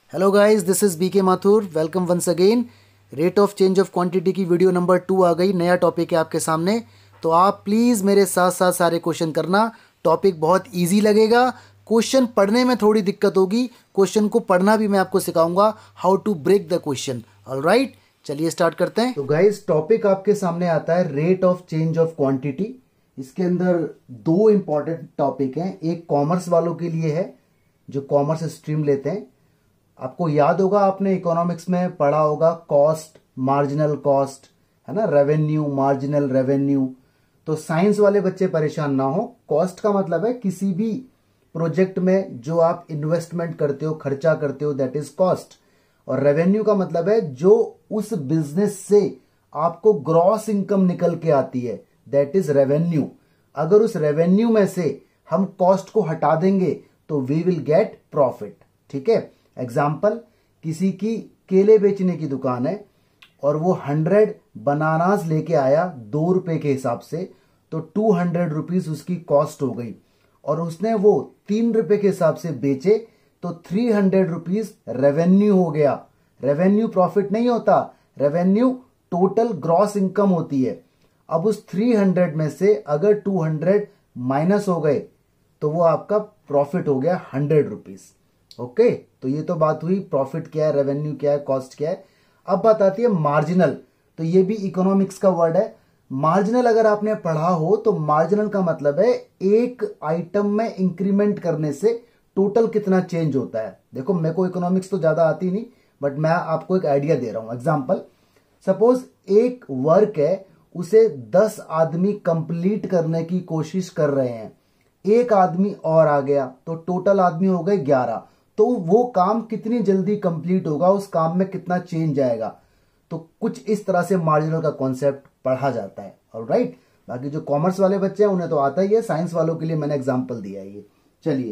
Hello guys, this is B K Mathur. Welcome once again. Rate of change of quantity की video number 2 आ गई। नया topic है आपके सामने, तो आप प्लीज़ मेरे साथ साथ सारे क्वेश्चन करना। टॉपिक बहुत इजी लगेगा। क्वेश्चन पढ़ने में थोड़ी दिक्कत होगी, क्वेश्चन को पढ़ना भी मैं आपको सिखाऊंगा, how to break the question. Alright, चलिए स्टार्ट करते हैं। तो गाइस, टॉपिक आपके सामने आता है rate of change of quantity. इसके अंदर दो इंपॉर्टेंट टॉपिक हैं। एक कॉमर्स वालों के लिए है जो कॉमर्स स्ट्रीम लेते हैं। आपको याद होगा, आपने इकोनॉमिक्स में पढ़ा होगा कॉस्ट, मार्जिनल कॉस्ट, है ना, रेवेन्यू, मार्जिनल रेवेन्यू। तो साइंस वाले बच्चे परेशान ना हो। कॉस्ट का मतलब है किसी भी प्रोजेक्ट में जो आप इन्वेस्टमेंट करते हो, खर्चा करते हो, दैट इज कॉस्ट। और रेवेन्यू का मतलब है जो उस बिजनेस से आपको ग्रॉस इनकम निकल के आती है, दैट इज रेवेन्यू। अगर उस रेवेन्यू में से हम कॉस्ट को हटा देंगे तो वी विल गेट प्रॉफिट। ठीक है। एग्जाम्पल, किसी की केले बेचने की दुकान है और वो 100 बनानास लेके आया 2 रुपए के हिसाब से, तो 200 रुपीज उसकी कॉस्ट हो गई। और उसने वो 3 रुपए के हिसाब से बेचे तो 300 रुपीज रेवेन्यू हो गया। रेवेन्यू प्रॉफिट नहीं होता, रेवेन्यू टोटल ग्रॉस इनकम होती है। अब उस 300 में से अगर 200 माइनस हो गए तो वो आपका प्रॉफिट हो गया 100 रुपीज। ओके, तो ये तो बात हुई प्रॉफिट क्या है, रेवेन्यू क्या है, कॉस्ट क्या है। अब बात आती है मार्जिनल। तो ये भी इकोनॉमिक्स का वर्ड है। मार्जिनल अगर आपने पढ़ा हो तो मार्जिनल का मतलब है एक आइटम में इंक्रीमेंट करने से टोटल कितना चेंज होता है। देखो, मेरे को इकोनॉमिक्स तो ज्यादा आती नहीं, बट मैं आपको एक आइडिया दे रहा हूं। एग्जाम्पल, सपोज एक वर्क है, उसे 10 आदमी कंप्लीट करने की कोशिश कर रहे हैं, एक आदमी और आ गया तो टोटल आदमी हो गए 11। तो वो काम कितनी जल्दी कंप्लीट होगा, उस काम में कितना चेंज आएगा। तो कुछ इस तरह से मार्जिनल का कॉन्सेप्ट पढ़ा जाता है। ऑलराइट, बाकी जो कॉमर्स वाले बच्चे हैं उन्हें तो आता ही है, साइंस वालों के लिए मैंने एग्जांपल दिया है ये। चलिए,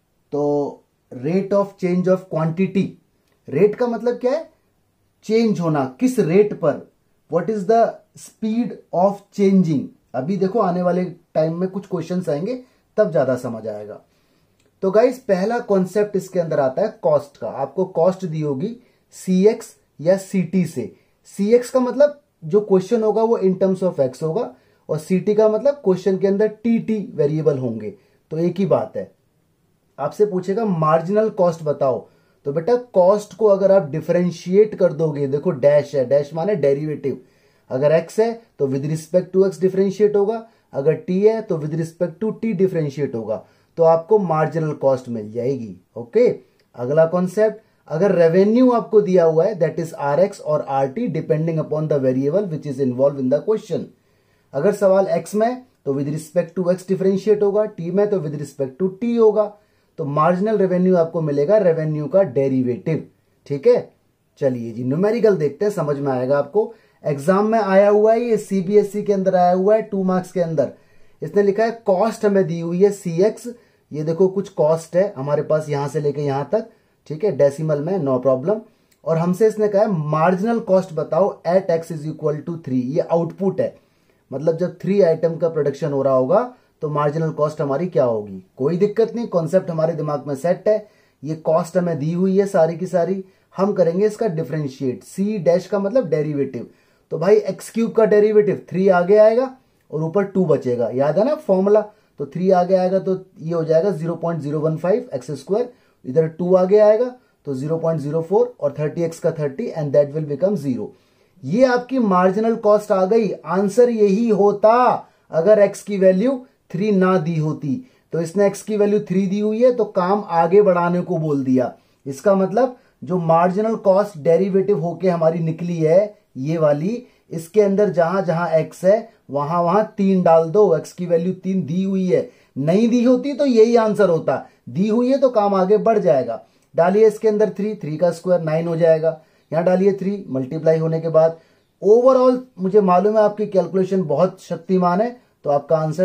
तो rate of change of quantity. Rate का मतलब क्या है? चेंज होना, किस रेट पर, what is the speed of changing. अभी देखो, आने वाले टाइम में कुछ क्वेश्चंस आएंगे, तब ज्यादा समझ आएगा। तो गाइस, पहला कॉन्सेप्ट इसके अंदर आता है कॉस्ट का। आपको कॉस्ट दी होगी CX या CT से। CX का मतलब जो क्वेश्चन होगा वो इन टर्म्स ऑफ एक्स होगा, और CT का मतलब क्वेश्चन के अंदर TT वेरिएबल होंगे। तो एक ही बात है। आपसे पूछेगा मार्जिनल कॉस्ट बताओ, तो बेटा कॉस्ट को अगर आप डिफरेंशिएट कर दोगे, देखो डैश है, डैश माने डेरिवेटिव। अगर x है तो with respect to x differentiate होगा, अगर t है तो with respect to t differentiate होगा, तो आपको मार्जिनल कॉस्ट मिल जाएगी। ओके। अगला कॉन्सेप्ट, अगर रेवेन्यू आपको दिया हुआ है, दैट इज RX और RT depending upon the variable which is involve in the question. अगर सवाल x में तो with respect to x differentiate होगा, t में तो विद रिस्पेक्ट टू t होगा। तो मार्जिनल रेवेन्यू आपको मिलेगा रेवेन्यू का डेरिवेटिव। ठीक है। चलिए जी, न्यूमेरिकल देखते हैं, समझ में आएगा आपको। एग्जाम में आया हुआ है, ये CBSE के अंदर आया हुआ है 2 मार्क्स के अंदर। इसने लिखा है कॉस्ट हमें दी हुई है CX। ये देखो कुछ कॉस्ट है हमारे पास यहां से लेके यहां तक, ठीक है, डेसिमल में, नो प्रॉब्लम। और हमसे इसने कहा है मार्जिनल कॉस्ट बताओ at x is equal to 3। ये आउटपुट है, मतलब जब 3 आइटम का प्रोडक्शन हो रहा होगा तो मार्जिनल कॉस्ट हमारी क्या होगी। कोई दिक्कत नहीं, कॉन्सेप्ट हमारे दिमाग में सेट है। ये कॉस्ट हमें दी हुई है सारी की सारी, हम करेंगे इसका डिफरेंशिएट। C डैश का मतलब डेरिवेटिव। तो भाई x क्यूब का डेरिवेटिव 3 आगे आएगा और ऊपर 2 बचेगा, याद है ना फॉर्मूला। तो 3 आगे आएगा तो ये हो जाएगा 0.015 एक्स स्क्वायर, इधर 2 आगे आएगा तो 0.04 और 30x का 30 एंड दैट विल बिकम 0। ये आपकी मार्जिनल कॉस्ट आ गई। आंसर यही होता अगर x की वैल्यू 3 ना दी होती। तो इसने x की वैल्यू 3 दी हुई है तो काम आगे बढ़ाने को बोल दिया। इसका मतलब जो मार्जिनल कॉस्ट डेरिवेटिव होके हमारी निकली है ये वाली, इसके अंदर जहां जहां x है वहां वहां 3 डाल दो। x की वैल्यू 3 दी हुई है, नहीं दी होती तो यही आंसर होता। दी हुई है तो काम आगे बढ़ जाएगा। डालिए इसके अंदर 3 का स्क्वायर 9 हो जाएगा। यहां डालिए 3 मल्टीप्लाई होने के बाद। ओवरऑल मुझे मालूम है आपकी कैलकुलेशन बहुत शक्तिमान है, तो आपका आंसर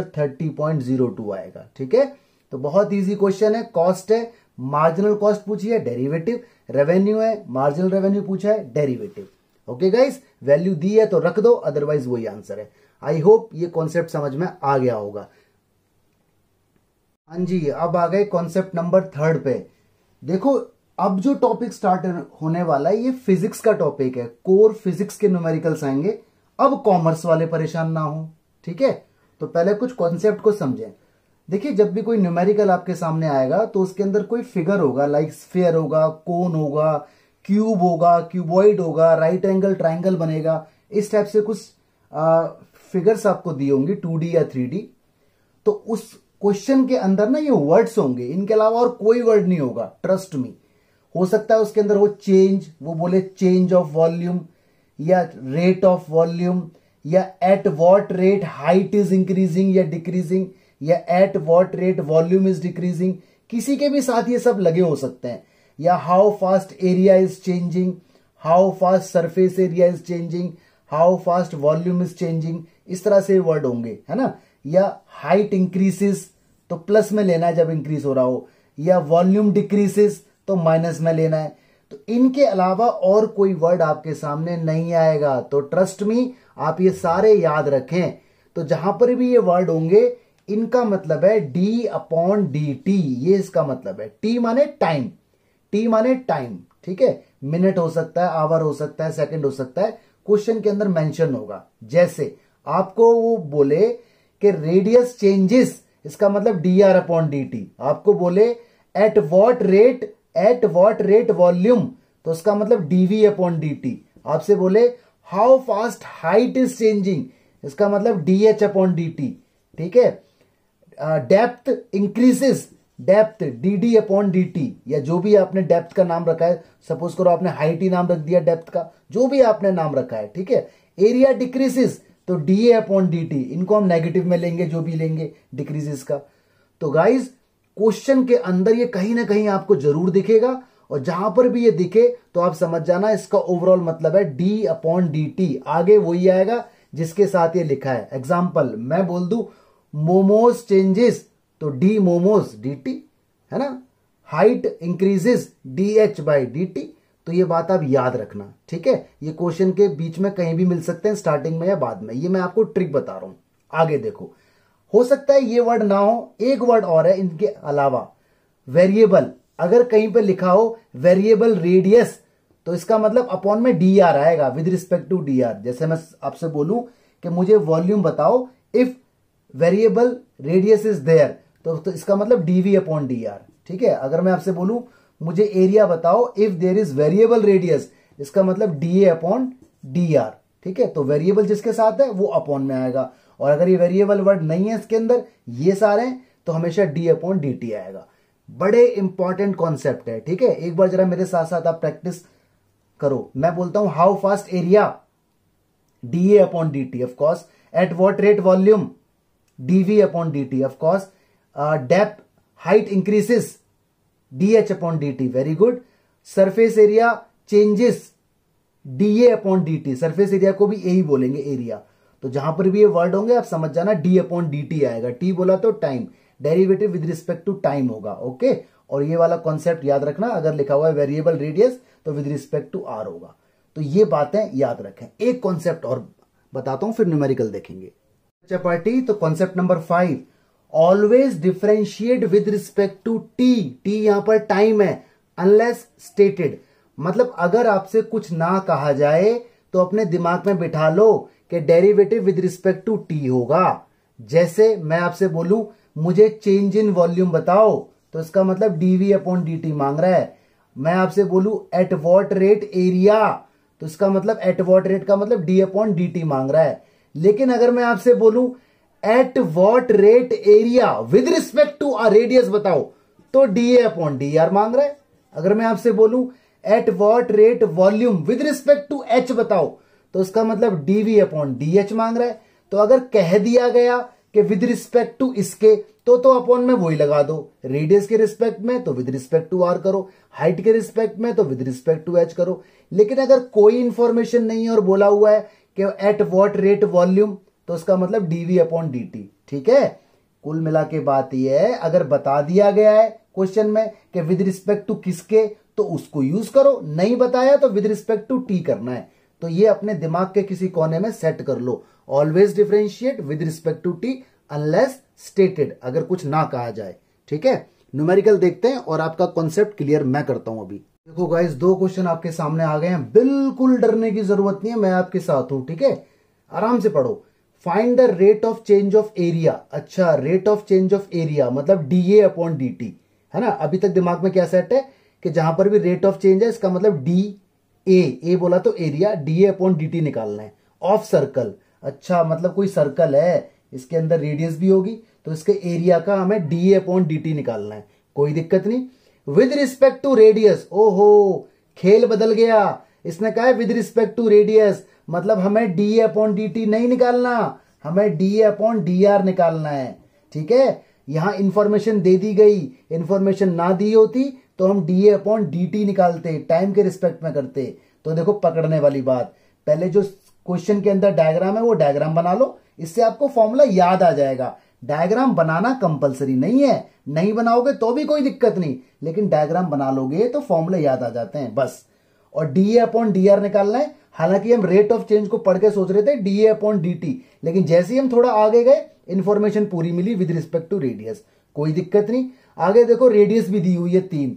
30.02 आएगा। ठीक है। तो बहुत इजी क्वेश्चन है। कॉस्ट है, मार्जिनल कॉस्ट पूछी है, डेरिवेटिव। रेवेन्यू है, मार्जिनल रेवेन्यू पूछा है, डेरिवेटिव। ओके गाइस, वैल्यू दी है तो रख दो, अदरवाइज वही आंसर है। आई होप ये कॉन्सेप्ट समझ में आ गया होगा। हाँ जी, अब आ गए कॉन्सेप्ट नंबर 3 पे। देखो, अब जो टॉपिक स्टार्ट होने वाला है ये फिजिक्स का टॉपिक है, कोर फिजिक्स के न्यूमेरिकल्स आएंगे। अब कॉमर्स वाले परेशान ना हो, ठीक है। तो पहले कुछ कॉन्सेप्ट को समझें। देखिए, जब भी कोई न्यूमेरिकल आपके सामने आएगा तो उसके अंदर कोई फिगर होगा, लाइक स्फीयर होगा, कोन होगा, क्यूब होगा, क्यूबॉइड होगा, राइट एंगल ट्राइंगल बनेगा। इस टाइप से कुछ फिगर्स आपको दी होंगी 2D या 3D। तो उस क्वेश्चन के अंदर ना ये वर्ड्स होंगे, इनके अलावा और कोई वर्ड नहीं होगा, ट्रस्ट मी। हो सकता है उसके अंदर वो चेंज, वो बोले चेंज ऑफ वॉल्यूम या रेट ऑफ वॉल्यूम, या at what rate height is increasing या डिक्रीजिंग, या at what rate volume is decreasing. किसी के भी साथ ये सब लगे हो सकते हैं। या how fast area is changing, how fast surface area is changing, how fast volume is changing, इस तरह से वर्ड होंगे, है ना। या हाइट इंक्रीजेस तो प्लस में लेना है जब इंक्रीज हो रहा हो, या वॉल्यूम डिक्रीजेस तो माइनस में लेना है। तो इनके अलावा और कोई वर्ड आपके सामने नहीं आएगा। तो ट्रस्ट मी, आप ये सारे याद रखें। तो जहां पर भी ये वर्ड होंगे इनका मतलब है d/dt, ये इसका मतलब है। टी माने टाइम, टी माने टाइम, ठीक है। मिनट हो सकता है, आवर हो सकता है, सेकंड हो सकता है, क्वेश्चन के अंदर मेंशन होगा। जैसे आपको वो बोले कि रेडियस चेंजेस, इसका मतलब dr/dt। आपको बोले एट व्हाट रेट वॉल्यूम, तो उसका मतलब dv/dt। आपसे बोले how fast height is changing, इसका मतलब dh/dt, ठीक है। डेप्थ इंक्रीजेस, डेप्थ dd/dt, या जो भी आपने डेप्थ का नाम रखा है, सपोज करो आपने हाइट ही नाम रख दिया डेप्थ का, जो भी आपने नाम रखा है, ठीक है। एरिया डिक्रीजेस तो dA/dt, इनको हम नेगेटिव में लेंगे, जो भी लेंगे डिक्रीजेस का। तो गाइज, क्वेश्चन के अंदर ये कहीं ना कहीं आपको जरूर दिखेगा, और जहां पर भी ये दिखे तो आप समझ जाना इसका ओवरऑल मतलब है d/dt। आगे वही आएगा जिसके साथ ये लिखा है। एग्जाम्पल मैं बोल दूं मोमोज चेंजेस तो d मोमोज dt, है ना। Height increases dh/dt। तो ये बात आप याद रखना, ठीक है। ये क्वेश्चन के बीच में कहीं भी मिल सकते हैं, स्टार्टिंग में या बाद में। ये मैं आपको ट्रिक बता रहा हूं। आगे देखो, हो सकता है ये वर्ड ना हो, एक वर्ड और है इनके अलावा, वेरिएबल। अगर कहीं पे लिखा हो वेरिएबल रेडियस तो इसका मतलब अपॉन में dr आएगा, विद रिस्पेक्ट टू dr। जैसे मैं आपसे बोलूं कि मुझे वॉल्यूम बताओ if variable radius is there, तो इसका मतलब dv/dr, ठीक है। अगर मैं आपसे बोलूं मुझे एरिया बताओ if there is variable radius, इसका मतलब dA/dr, ठीक है। तो वेरिएबल जिसके साथ है वो अपॉन में आएगा, और अगर ये वेरिएबल वर्ड नहीं है इसके अंदर, ये सारे हैं, तो हमेशा d/dt आएगा। बड़े इंपॉर्टेंट कॉन्सेप्ट है, ठीक है। एक बार जरा मेरे साथ साथ आप प्रैक्टिस करो। मैं बोलता हूं how fast area dA/dt, of course. At what rate volume dv/dt, of course. Depth height increases dh/dt, very good. Surface area changes dA/dt, surface area को भी यही बोलेंगे, एरिया। तो जहां पर भी ये वर्ड होंगे आप समझ जाना d/dt आएगा। t बोला तो time, derivative with respect to time होगा, ओके। और ये वाला कॉन्सेप्ट याद रखना, अगर लिखा हुआ है वेरिएबल रेडियस तो विद रिस्पेक्ट टू r होगा। तो ये बातें याद रखें। एक कॉन्सेप्ट और बताता हूं, फिर न्यूमेरिकल देखेंगे। चपाटी, तो concept number 5, always differentiate with respect to T. T यहां पर टाइम है, अनलेस स्टेटेड। मतलब अगर आपसे कुछ ना कहा जाए तो अपने दिमाग में बिठा लो कि derivative with respect to T होगा। जैसे मैं आपसे बोलूं मुझे चेंज इन वॉल्यूम बताओ, तो इसका मतलब dv/dt मांग रहा है। मैं आपसे बोलूं एट व्हाट रेट एरिया, तो इसका मतलब एट व्हाट रेट का मतलब d/dt मांग रहा है। लेकिन अगर मैं आपसे बोलूं at what rate area with respect to radius बताओ, तो dA/dr मांग रहा है। अगर मैं आपसे बोलूं at what rate volume with respect to h बताओ, तो इसका मतलब dv/dh मांग रहा है। तो अगर कह दिया गया कि विद रिस्पेक्ट टू इसके, तो अपॉन में वही लगा दो। रेडियस के रिस्पेक्ट में तो विद रिस्पेक्ट टू r करो, हाइट के रिस्पेक्ट में तो विद रिस्पेक्ट टू h करो। लेकिन अगर कोई इंफॉर्मेशन नहीं है और बोला हुआ है कि एट व्हाट रेट वॉल्यूम, तो उसका मतलब dv/dt, ठीक है। कुल मिला के बात यह है, अगर बता दिया गया है क्वेश्चन में कि विद रिस्पेक्ट टू किसके, तो उसको यूज करो। नहीं बताया तो विद रिस्पेक्ट टू टी करना है। तो ये अपने दिमाग के किसी कोने में सेट कर लो। Always differentiate with respect to T unless stated, अगर कुछ ना कहा जाए, ठीक है। न्यूमेरिकल देखते हैं और आपका कॉन्सेप्ट क्लियर मैं करता हूं अभी। देखो गाइस, दो क्वेश्चन आपके सामने आ गए हैं, बिल्कुल डरने की जरूरत नहीं है, मैं आपके साथ हूं, ठीक है, आराम से पढ़ो। Find the rate of change of area. अच्छा, rate of change of area मतलब डीए अपॉन डी, है ना। अभी तक दिमाग में क्या सेट है कि जहां पर भी रेट ऑफ चेंज है इसका मतलब डी ए बोला तो एरिया, डीए अपॉन डी निकालना है ऑफ सर्कल। अच्छा, मतलब कोई सर्कल है, इसके अंदर रेडियस भी होगी, तो इसके एरिया का हमें डीए अपॉन डी निकालना है, कोई दिक्कत नहीं। विद रिस्पेक्ट टू रेडियस, ओहो खेल बदल गया, इसने कहा है विद रिस्पेक्ट टू रेडियस, मतलब हमें डीए अपॉन डी नहीं निकालना, हमें डीए अपॉन डी आर निकालना है, ठीक है। यहां इंफॉर्मेशन दे दी गई, इंफॉर्मेशन ना दी होती तो हम डीए अपॉन डी निकालते, टाइम के रिस्पेक्ट में करते। तो देखो पकड़ने वाली बात, पहले जो क्वेश्चन के अंदर डायग्राम है वो डायग्राम बना लो, इससे आपको फॉर्मूला याद आ जाएगा। डायग्राम बनाना कंपलसरी नहीं है, नहीं बनाओगे तो भी कोई दिक्कत नहीं, लेकिन डायग्राम बना लोगे तो फॉर्मूले याद आ जाते हैं बस। और डीए अपॉन डी आर निकालना है। हालांकि हम रेट ऑफ चेंज को पढ़ के सोच रहे थे डीए अपॉन डी, लेकिन जैसे ही हम थोड़ा आगे गए इंफॉर्मेशन पूरी मिली विद रिस्पेक्ट टू रेडियस, कोई दिक्कत नहीं। आगे देखो रेडियस भी दी हुई है 3,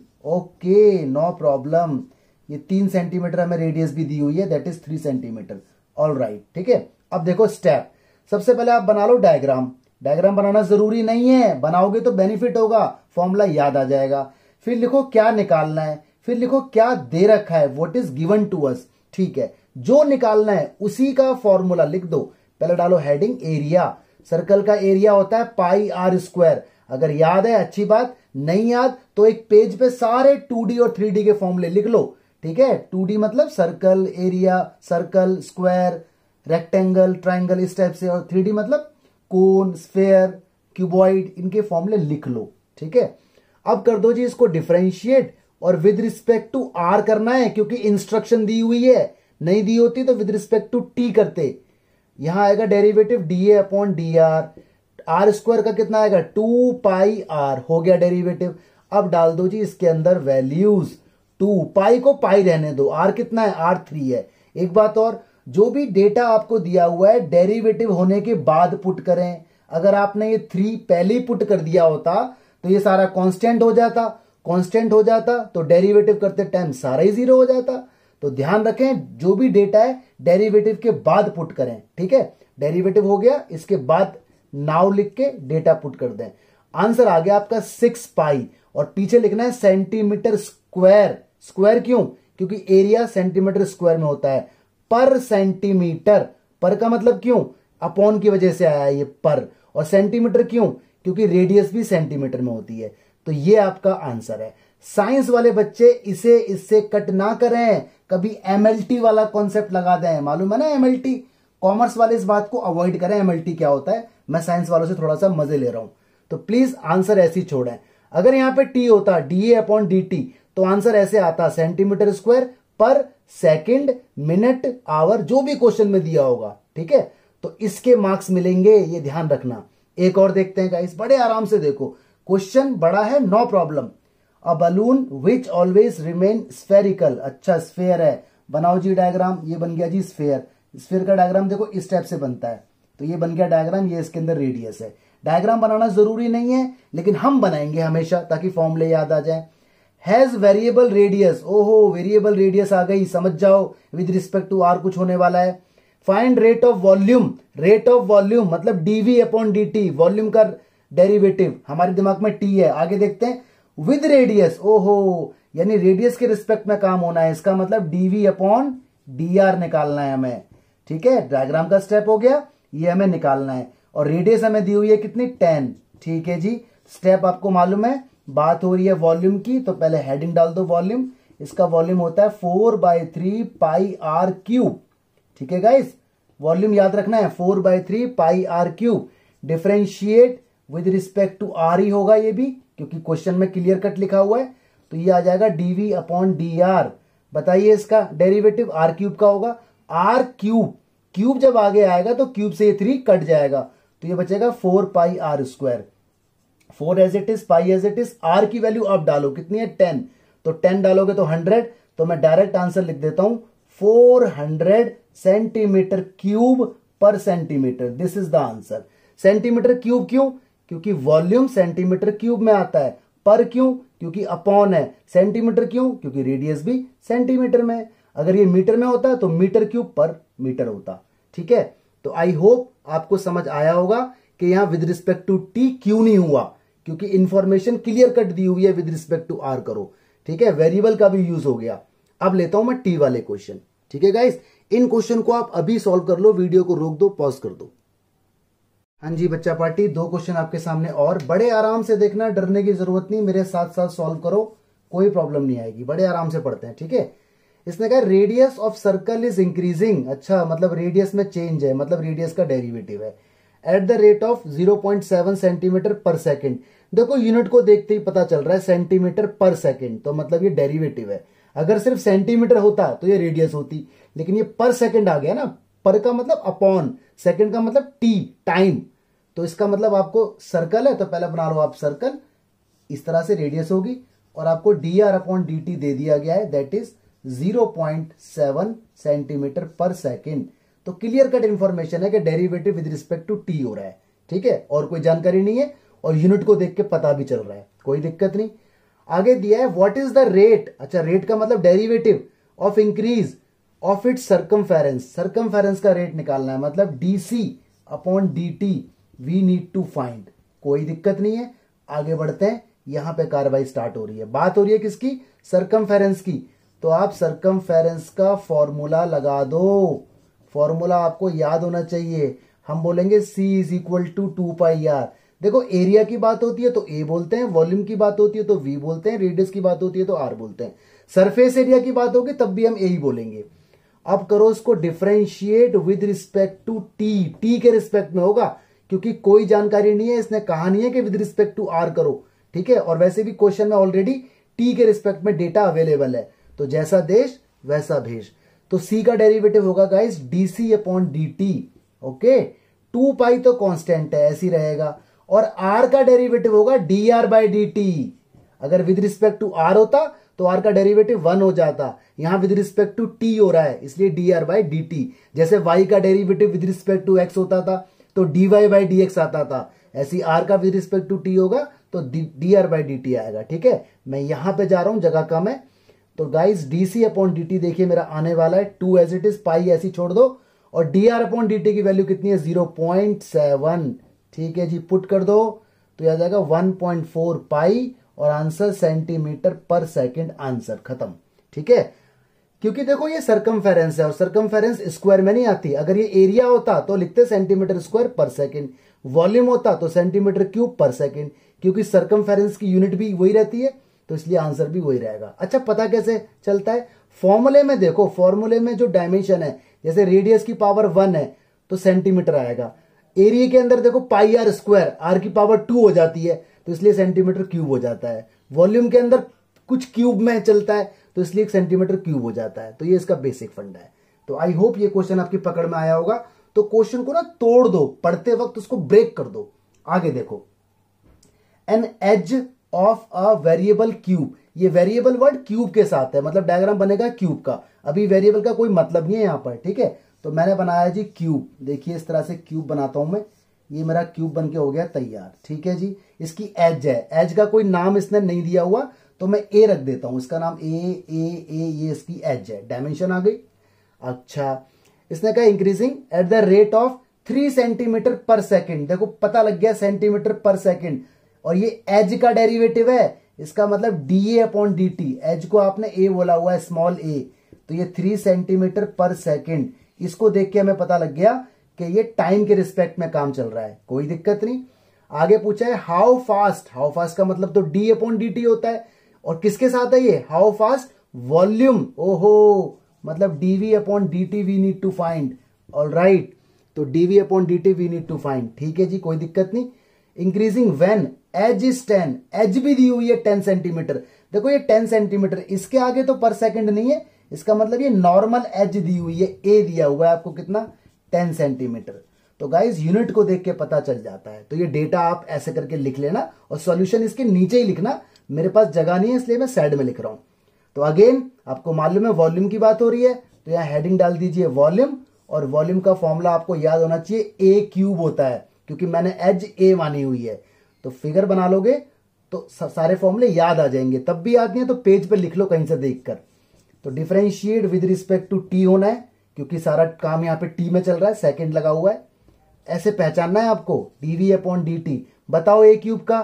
ओके नो प्रॉब्लम, ये 3 सेंटीमीटर हमें रेडियस भी दी हुई है, that is 3 centimetre, all right, ठीक है। अब देखो स्टेप, सबसे पहले आप बना लो डायग्राम। डायग्राम बनाना जरूरी नहीं है, बनाओगे तो बेनिफिट होगा, फॉर्मूला याद आ जाएगा। फिर लिखो क्या निकालना है, फिर लिखो क्या दे रखा है, what is given to us, ठीक है। जो निकालना है उसी का फॉर्मूला लिख दो। पहले डालो हेडिंग एरिया, सर्कल का एरिया होता है पाई आर स्क्वायर। अगर याद है अच्छी बात, नहीं याद तो एक पेज पे सारे 2D और 3D के फॉर्मूले लिख लो, ठीक है। 2D मतलब circle, area, circle, square, rectangle, triangle, इस टाइप से, और 3D मतलब कोन, स्फेयर, क्यूबॉइड, इनके फॉर्मूले लिख लो, ठीक है। अब कर दो जी इसको डिफरेंशिएट, और विद रिस्पेक्ट टू आर करना है क्योंकि इंस्ट्रक्शन दी हुई है, नहीं दी होती तो विद रिस्पेक्ट टू टी करते। यहां आएगा derivative D A upon D R, R square का कितना आएगा 2 पाई आर, हो गया डेरिवेटिव। अब डाल दो जी इसके अंदर वैल्यूज, 2 पाई को पाई रहने दो, आर कितना है आर 3 है। एक बात और, जो भी डेटा आपको दिया हुआ है डेरिवेटिव होने के बाद पुट करें। अगर आपने ये 3 पहले ही पुट कर दिया होता तो ये सारा कांस्टेंट हो जाता, कांस्टेंट हो जाता तो डेरिवेटिव करते टाइम सारा ही 0 हो जाता। तो ध्यान रखें जो भी डेटा है डेरिवेटिव के बाद पुट करें, ठीक है। डेरिवेटिव हो गया, इसके बाद नाउ लिख के डेटा पुट कर दें। आंसर आ गया आपका 6 पाई, और पीछे लिखना है सेंटीमीटर स्क्वायर। स्क्वायर क्यों? क्योंकि एरिया सेंटीमीटर स्क्वायर में होता है, पर सेंटीमीटर, पर का मतलब क्यों, अपॉन की वजह से आया ये पर, और सेंटीमीटर क्यों, क्योंकि रेडियस भी सेंटीमीटर में होती है। तो ये आपका आंसर है। साइंस वाले बच्चे इसे इससे कट ना करें, कभी एमएलटी वाला कॉन्सेप्ट लगा दें, मालूम है ना एमएलटी। कॉमर्स वाले इस बात को अवॉइड करें, एमएलटी क्या होता है। मैं साइंस वालों से थोड़ा सा मजे ले रहा हूं, तो प्लीज आंसर ऐसे ही छोड़ें। अगर यहां पे टी होता डीए अपॉन डी तो आंसर ऐसे आता सेंटीमीटर स्क्वायर पर सेकंड, मिनट, आवर, जो भी क्वेश्चन में दिया होगा, ठीक है। तो इसके मार्क्स मिलेंगे, ये ध्यान रखना। एक और देखते हैं गाइस, बड़े आराम से देखो, क्वेश्चन बड़ा है, no problem. A balloon which always remain spherical, अच्छा स्फेयर है, बनाओ जी डायग्राम। ये बन गया जी स्फेयर। स्फेयर का डायग्राम देखो इस टाइप से बनता है, तो ये बन गया डायग्राम, ये इसके अंदर रेडियस है। डायग्राम बनाना जरूरी नहीं है, लेकिन हम बनाएंगे हमेशा ताकि फॉर्मूले याद आ जाए। हैज वेरिएबल रेडियस, ओहो वेरिएबल रेडियस आ गई, समझ जाओ विद रिस्पेक्ट टू आर कुछ होने वाला है। Find rate of volume, rate of volume मतलब डीवी अपॉन डी, वॉल्यूम का डेरिवेटिव हमारे दिमाग में टी है। आगे देखते हैं विद रेडियस, ओहो यानी रेडियस के रिस्पेक्ट में काम होना है, इसका मतलब डीवी अपॉन डी आर निकालना है हमें, ठीक है। डायग्राम का स्टेप हो गया, ये हमें निकालना है, और रेडियस हमें दी हुई है कितनी 10, ठीक है जी। स्टेप आपको मालूम है, बात हो रही है वॉल्यूम की, तो पहले हेडिंग डाल दो वॉल्यूम। इसका वॉल्यूम होता है 4/3 पाई आर क्यूब, ठीक है गाइस। वॉल्यूम याद रखना है 4/3 pi R cube. Differentiate with respect to R ही होगा ये भी, क्योंकि क्वेश्चन में क्लियर कट लिखा हुआ है। तो ये आ जाएगा डीवी अपॉन डी आर। बताइए इसका डेरिवेटिव आर क्यूब का होगा, आर क्यूब, क्यूब जब आगे आएगा तो क्यूब से ये 3 कट जाएगा, तो ये बचेगा 4 pi r square. 4 as it is, pi as it is, r की वैल्यू अब डालो कितनी है 10, तो 10 डालोगे तो 100, तो मैं डायरेक्ट आंसर लिख देता हूं 400 centimetre cube per centimetre, this is the answer. Centimetre cube क्यों? क्योंकि वॉल्यूम सेंटीमीटर क्यूब में आता है, पर क्यों? क्योंकि अपॉन है। सेंटीमीटर क्यों? क्योंकि रेडियस भी सेंटीमीटर में है। अगर ये मीटर में होता तो मीटर क्यूब पर मीटर होता। ठीक है, तो आई होप आपको समझ आया होगा कि यहां विद रिस्पेक्ट टू टी क्यों नहीं हुआ, क्योंकि इंफॉर्मेशन क्लियर कट दी हुई है विद रिस्पेक्ट टू आर करो। ठीक है, वेरिएबल का भी यूज हो गया। अब लेता हूं मैं टी वाले क्वेश्चन। ठीक है गाइस, इन क्वेश्चन को आप अभी सॉल्व कर लो, वीडियो को रोक दो, पॉज कर दो। हाँ जी बच्चा पार्टी, 2 क्वेश्चन आपके सामने और बड़े आराम से देखना, डरने की जरूरत नहीं, मेरे साथ साथ सॉल्व करो, कोई प्रॉब्लम नहीं आएगी, बड़े आराम से पढ़ते हैं। ठीक है, इसने कहा radius of circle is increasing. अच्छा, मतलब रेडियस में चेंज है, मतलब रेडियस का डेरिवेटिव है at the rate of 0.7 centimetre per second. देखो यूनिट को देखते ही पता चल रहा है सेंटीमीटर पर सेकेंड, तो मतलब ये डेरिवेटिव है। अगर सिर्फ सेंटीमीटर होता तो ये रेडियस होती, लेकिन ये पर सेकेंड आ गया ना, पर का मतलब अपॉन, सेकेंड का मतलब टी, टाइम, तो इसका मतलब आपको सर्कल है तो पहले बना लो आप सर्कल, इस तरह से रेडियस होगी, और आपको dr अपॉन dt दे दिया गया है, that is 0.7 centimetre per second. तो क्लियर कट इंफॉर्मेशन है कि derivative with respect to t हो रहा है। ठीक है, और कोई जानकारी नहीं है, और यूनिट को देख के पता भी चल रहा है, कोई दिक्कत नहीं। आगे दिया है व्हाट इज द रेट। अच्छा, रेट का मतलब derivative of increase of its circumference. Circumference का रेट निकालना है, मतलब dc upon dt we need to find. कोई दिक्कत नहीं है, आगे बढ़ते हैं। यहां पे कार्रवाई स्टार्ट हो रही है, बात हो रही है किसकी? सर्कमफेरेंस की। तो आप सर्कमफेरेंस का फॉर्मूला लगा दो, फॉर्मूला आपको याद होना चाहिए। हम बोलेंगे c is equal to 2πr। देखो एरिया की बात होती है तो a बोलते हैं, वॉल्यूम की बात होती है तो v बोलते हैं, रेडियस की बात होती है तो r बोलते हैं, सरफेस एरिया की बात होगी तब भी हम a ही बोलेंगे। अब करो इसको differentiate with respect to T, t के रिस्पेक्ट में होगा, क्योंकि कोई जानकारी नहीं है, इसने कहा नहीं है कि विद रिस्पेक्ट टू आर करो। ठीक है, और वैसे भी क्वेश्चन में ऑलरेडी टी के रिस्पेक्ट में डेटा अवेलेबल है, तो जैसा देश वैसा भेष। तो सी का डेरिवेटिव होगा guys DC upon dt। Okay, 2π तो कांस्टेंट है, ऐसी रहेगा, और आर का डेरिवेटिव होगा dr बाई dt। अगर विद रिस्पेक्ट टू आर होता तो आर का डेरिवेटिव 1 हो जाता, यहां विद रिस्पेक्ट टू टी हो रहा है, इसलिए dr बाई dt। जैसे y का derivative with respect to x होता था तो dy बाई dx आता था, ऐसी r का विद रिस्पेक्ट टू t होगा तो dr बाई dt आएगा। ठीक है, मैं यहां पे जा रहा हूं, जगह कम है, तो गाइस dc अपॉन dt देखिए मेरा आने वाला है 2 एज इट इज, पाई ऐसी छोड़ दो, और dr अपॉन dt की वैल्यू कितनी है? 0.7। ठीक है जी, पुट कर दो तो यह आ जाएगा 1.4 पाई, और answer centimetre per second, answer खत्म। ठीक है, क्योंकि देखो ये सर्कमफेरेंस है, और सर्कमफेरेंस स्क्वायर में नहीं आती। अगर ये एरिया होता तो लिखते centimetre square per second, volume होता तो सेंटीमीटर क्यूब पर सेकेंड, क्योंकि सर्कमफेरेंस की यूनिट भी वही रहती है, तो इसलिए आंसर भी वही रहेगा। अच्छा, पता कैसे चलता है? फॉर्मूले में देखो, फॉर्मूले में जो डायमेंशन है, जैसे रेडियस की पावर 1 है तो सेंटीमीटर आएगा, एरिया के अंदर देखो पाई आर स्क्वायर, आर की पावर 2 हो जाती है तो इसलिए सेंटीमीटर क्यूब हो जाता है, वॉल्यूम के अंदर कुछ क्यूब में चलता है तो इसलिए एक सेंटीमीटर क्यूब हो जाता है। तो ये इसका बेसिक फंडा है। तो आई होप ये क्वेश्चन आपकी पकड़ में आया होगा। तो क्वेश्चन को ना तोड़ दो, पढ़ते वक्त उसको ब्रेक कर दो। आगे देखो, an edge of a variable cube, ये वेरिएबल वर्ड क्यूब के साथ है, मतलब डायग्राम बनेगा क्यूब का। अभी वेरिएबल का कोई मतलब नहीं है यहां पर। ठीक है, तो मैंने बनाया जी क्यूब, देखिए इस तरह से क्यूब बनाता हूं मैं, ये मेरा क्यूब बन के हो गया तैयार। ठीक है जी, इसकी एज है, एज का कोई नाम इसने नहीं दिया हुआ तो मैं ए रख देता हूं, इसका नाम ए, ये इसकी एज है, डायमेंशन आ गई। अच्छा, इसने कहा increasing at the rate of 3 centimetre per second. देखो पता लग गया सेंटीमीटर पर सेकेंड, और ये एज का डेरिवेटिव है, इसका मतलब d a upon d t. Edge को आपने ए बोला हुआ है, स्मॉल ए, तो ये 3 सेंटीमीटर पर सेकेंड। इसको देख के हमें पता लग गया कि ये टाइम के रिस्पेक्ट में काम चल रहा है, कोई दिक्कत नहीं। आगे पूछा है हाउ फास्ट, हाउ फास्ट का मतलब तो डी अपॉन डी टी होता है, और किसके साथ है ये? हाउ फास्ट वॉल्यूम, ओहो, मतलब DV upon d t we need to find. All right, तो dv upon d t we need to find. ठीक है जी, कोई दिक्कत नहीं। Increasing when edge is 10, edge भी दी हुई है 10 सेंटीमीटर। देखो ये 10 सेंटीमीटर, इसके आगे तो पर सेकंड नहीं है, इसका मतलब ये नॉर्मल एज दी हुई है, ए दिया हुआ है आपको कितना? 10 सेंटीमीटर। तो गाइज यूनिट को देख के पता चल जाता है। तो ये डेटा आप ऐसे करके लिख लेना, और सॉल्यूशन इसके नीचे ही लिखना, मेरे पास जगह नहीं है इसलिए मैं साइड में लिख रहा हूं। तो अगेन आपको मालूम है वॉल्यूम की बात हो रही है, तो यहां हेडिंग डाल दीजिए वॉल्यूम, और वॉल्यूम का फॉर्मूला आपको याद होना चाहिए, ए क्यूब होता है, क्योंकि मैंने एज ए मानी हुई है। तो फिगर बना लोगे तो सारे फॉर्मूले याद आ जाएंगे। तब भी याद नहीं है तो पेज पे लिख लो कहीं से देखकर। तो differentiate with respect to t होना है, क्योंकि सारा काम यहाँ पे टी में चल रहा है, सेकंड लगा हुआ है। ऐसे पहचानना है आपको, डीवी अपॉन डी टी। बताओ ए क्यूब का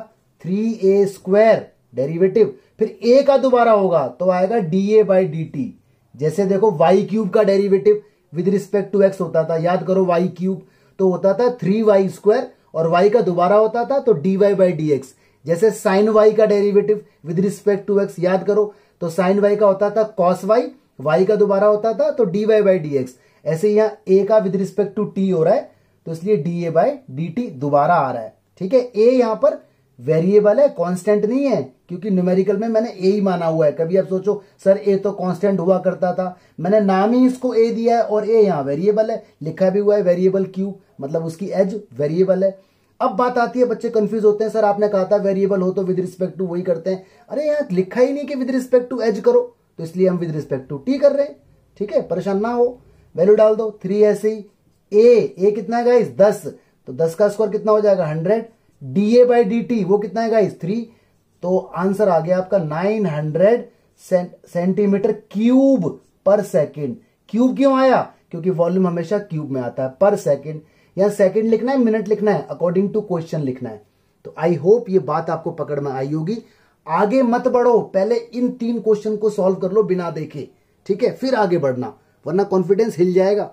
3a² डेरिवेटिव, फिर ए का दोबारा होगा तो आएगा d a by D t. जैसे देखो वाई क्यूब का derivative with respect to x होता था, याद करो वाई क्यूब तो होता था 3y², और वाई का दोबारा होता था तो dy बाई डी एक्स। जैसे साइन वाई का derivative with respect to x याद करो तो साइन वाई का होता था कॉस वाई, वाई का दोबारा होता था तो dy बाई डी एक्स। ऐसे यहाँ ए का विद रिस्पेक्ट टू टी हो रहा है तो इसलिए d a by D t दोबारा आ रहा है। ठीक है, ए यहां पर वेरिएबल है, कांस्टेंट नहीं है, क्योंकि न्यूमेरिकल में मैंने ए ही माना हुआ है। कभी आप सोचो सर ए तो कांस्टेंट हुआ करता था, मैंने नाम ही इसको ए दिया है और ए यहां वेरिएबल है, लिखा भी हुआ है वेरिएबल क्यू, मतलब उसकी एज वेरिएबल है। अब बात आती है, बच्चे कंफ्यूज होते हैं, सर आपने कहा था वेरिएबल हो तो विद रिस्पेक्ट टू वही करते हैं। अरे यहाँ लिखा ही नहीं कि विद रिस्पेक्ट टू एज करो, तो इसलिए हम विद रिस्पेक्ट टू टी कर रहे हैं। ठीक है, परेशान ना हो, वैल्यू डाल दो 3 ऐसे ही। ए कितना है गाइस 10, तो 10 का स्क्वायर कितना हो जाएगा 100। D a by D t वो कितना है गाइस 3, तो आंसर आ गया आपका 900 centimetre cube per second. Cube क्यों आया, क्योंकि वॉल्यूम हमेशा क्यूब में आता है, पर सेकेंड। यहां सेकेंड लिखना है, मिनट लिखना है, अकॉर्डिंग टू क्वेश्चन लिखना है। तो आई होप ये बात आपको पकड़ में आई होगी। आगे मत बढ़ो, पहले इन 3 क्वेश्चन को सॉल्व कर लो बिना देखे, ठीक है, फिर आगे बढ़ना, वरना कॉन्फिडेंस हिल जाएगा।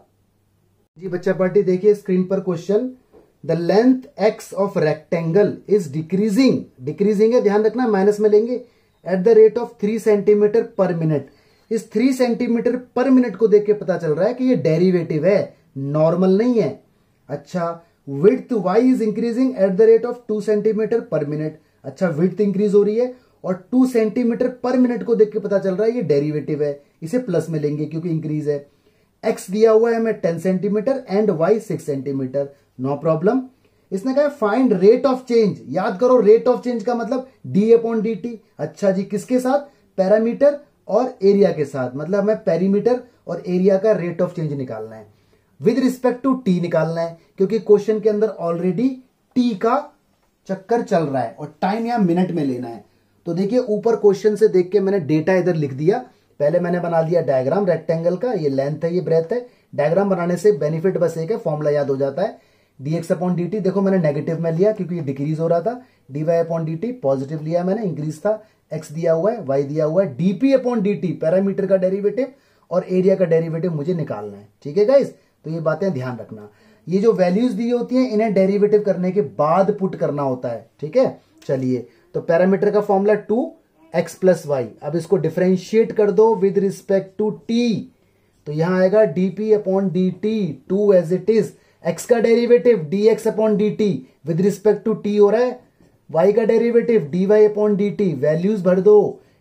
जी बच्चा पार्टी देखिए स्क्रीन पर question, the length x of rectangle is decreasing है, ध्यान रखना माइनस में लेंगे, at the rate of 3 centimetre per minute. इस 3 सेंटीमीटर पर मिनट को देख के पता चल रहा है कि ये डेरिवेटिव है, नॉर्मल नहीं है। अच्छा, width y is increasing at the rate of 2 centimetre per minute. अच्छा, विड्थ इंक्रीज हो रही है और 2 सेंटीमीटर पर मिनट को देख के पता चल रहा है ये डेरिवेटिव है, इसे प्लस में लेंगे क्योंकि इंक्रीज है। एक्स दिया हुआ है हमें 10 centimetre and y 6 centimetre, no problem. इसने कहा फाइंड रेट ऑफ चेंज, याद करो रेट ऑफ चेंज का मतलब डी अपॉन डी टी। अच्छा जी, किसके साथ, पैरामीटर और एरिया के साथ, मतलब हमें पेरीमीटर और एरिया का रेट ऑफ चेंज निकालना है, विद रिस्पेक्ट टू टी निकालना है, क्योंकि क्वेश्चन के अंदर ऑलरेडी टी का चक्कर चल रहा है और टाइम यहां मिनट में लेना है। तो देखिए ऊपर क्वेश्चन से देख के मैंने डेटा इधर लिख दिया, पहले मैंने बना दिया डायग्राम रेक्टेंगल का, ये लेंथ है ये ब्रेथ है। डायग्राम बनाने से बेनिफिट बस एक है, फॉर्मूला याद हो जाता है, dx अपॉन dt। देखो मैंने नेगेटिव में लिया क्योंकि ये डिक्रीज हो रहा था, dy अपॉन dt पॉजिटिव लिया मैंने, इंक्रीज था। x दिया हुआ है, y दिया हुआ है, dp अपॉन dt पैरामीटर का डेरिवेटिव और एरिया का डेरिवेटिव मुझे निकालना है। ठीक है गाइस, तो ये बातें ध्यान रखना। ये जो वैल्यूज दी होती हैं इन्हें डेरिवेटिव करने के बाद पुट करना होता है। ठीक है, चलिए तो पैरामीटर का फॉर्मूला 2x प्लस वाई। अब इसको डिफरेंशिएट कर दो विद रिस्पेक्ट टू टी, तो यहां आएगा dp upon dt 2 as it is. x का derivative dx upon dt with respect to t हो रहा है, y का derivative dy upon dt, values भर दो।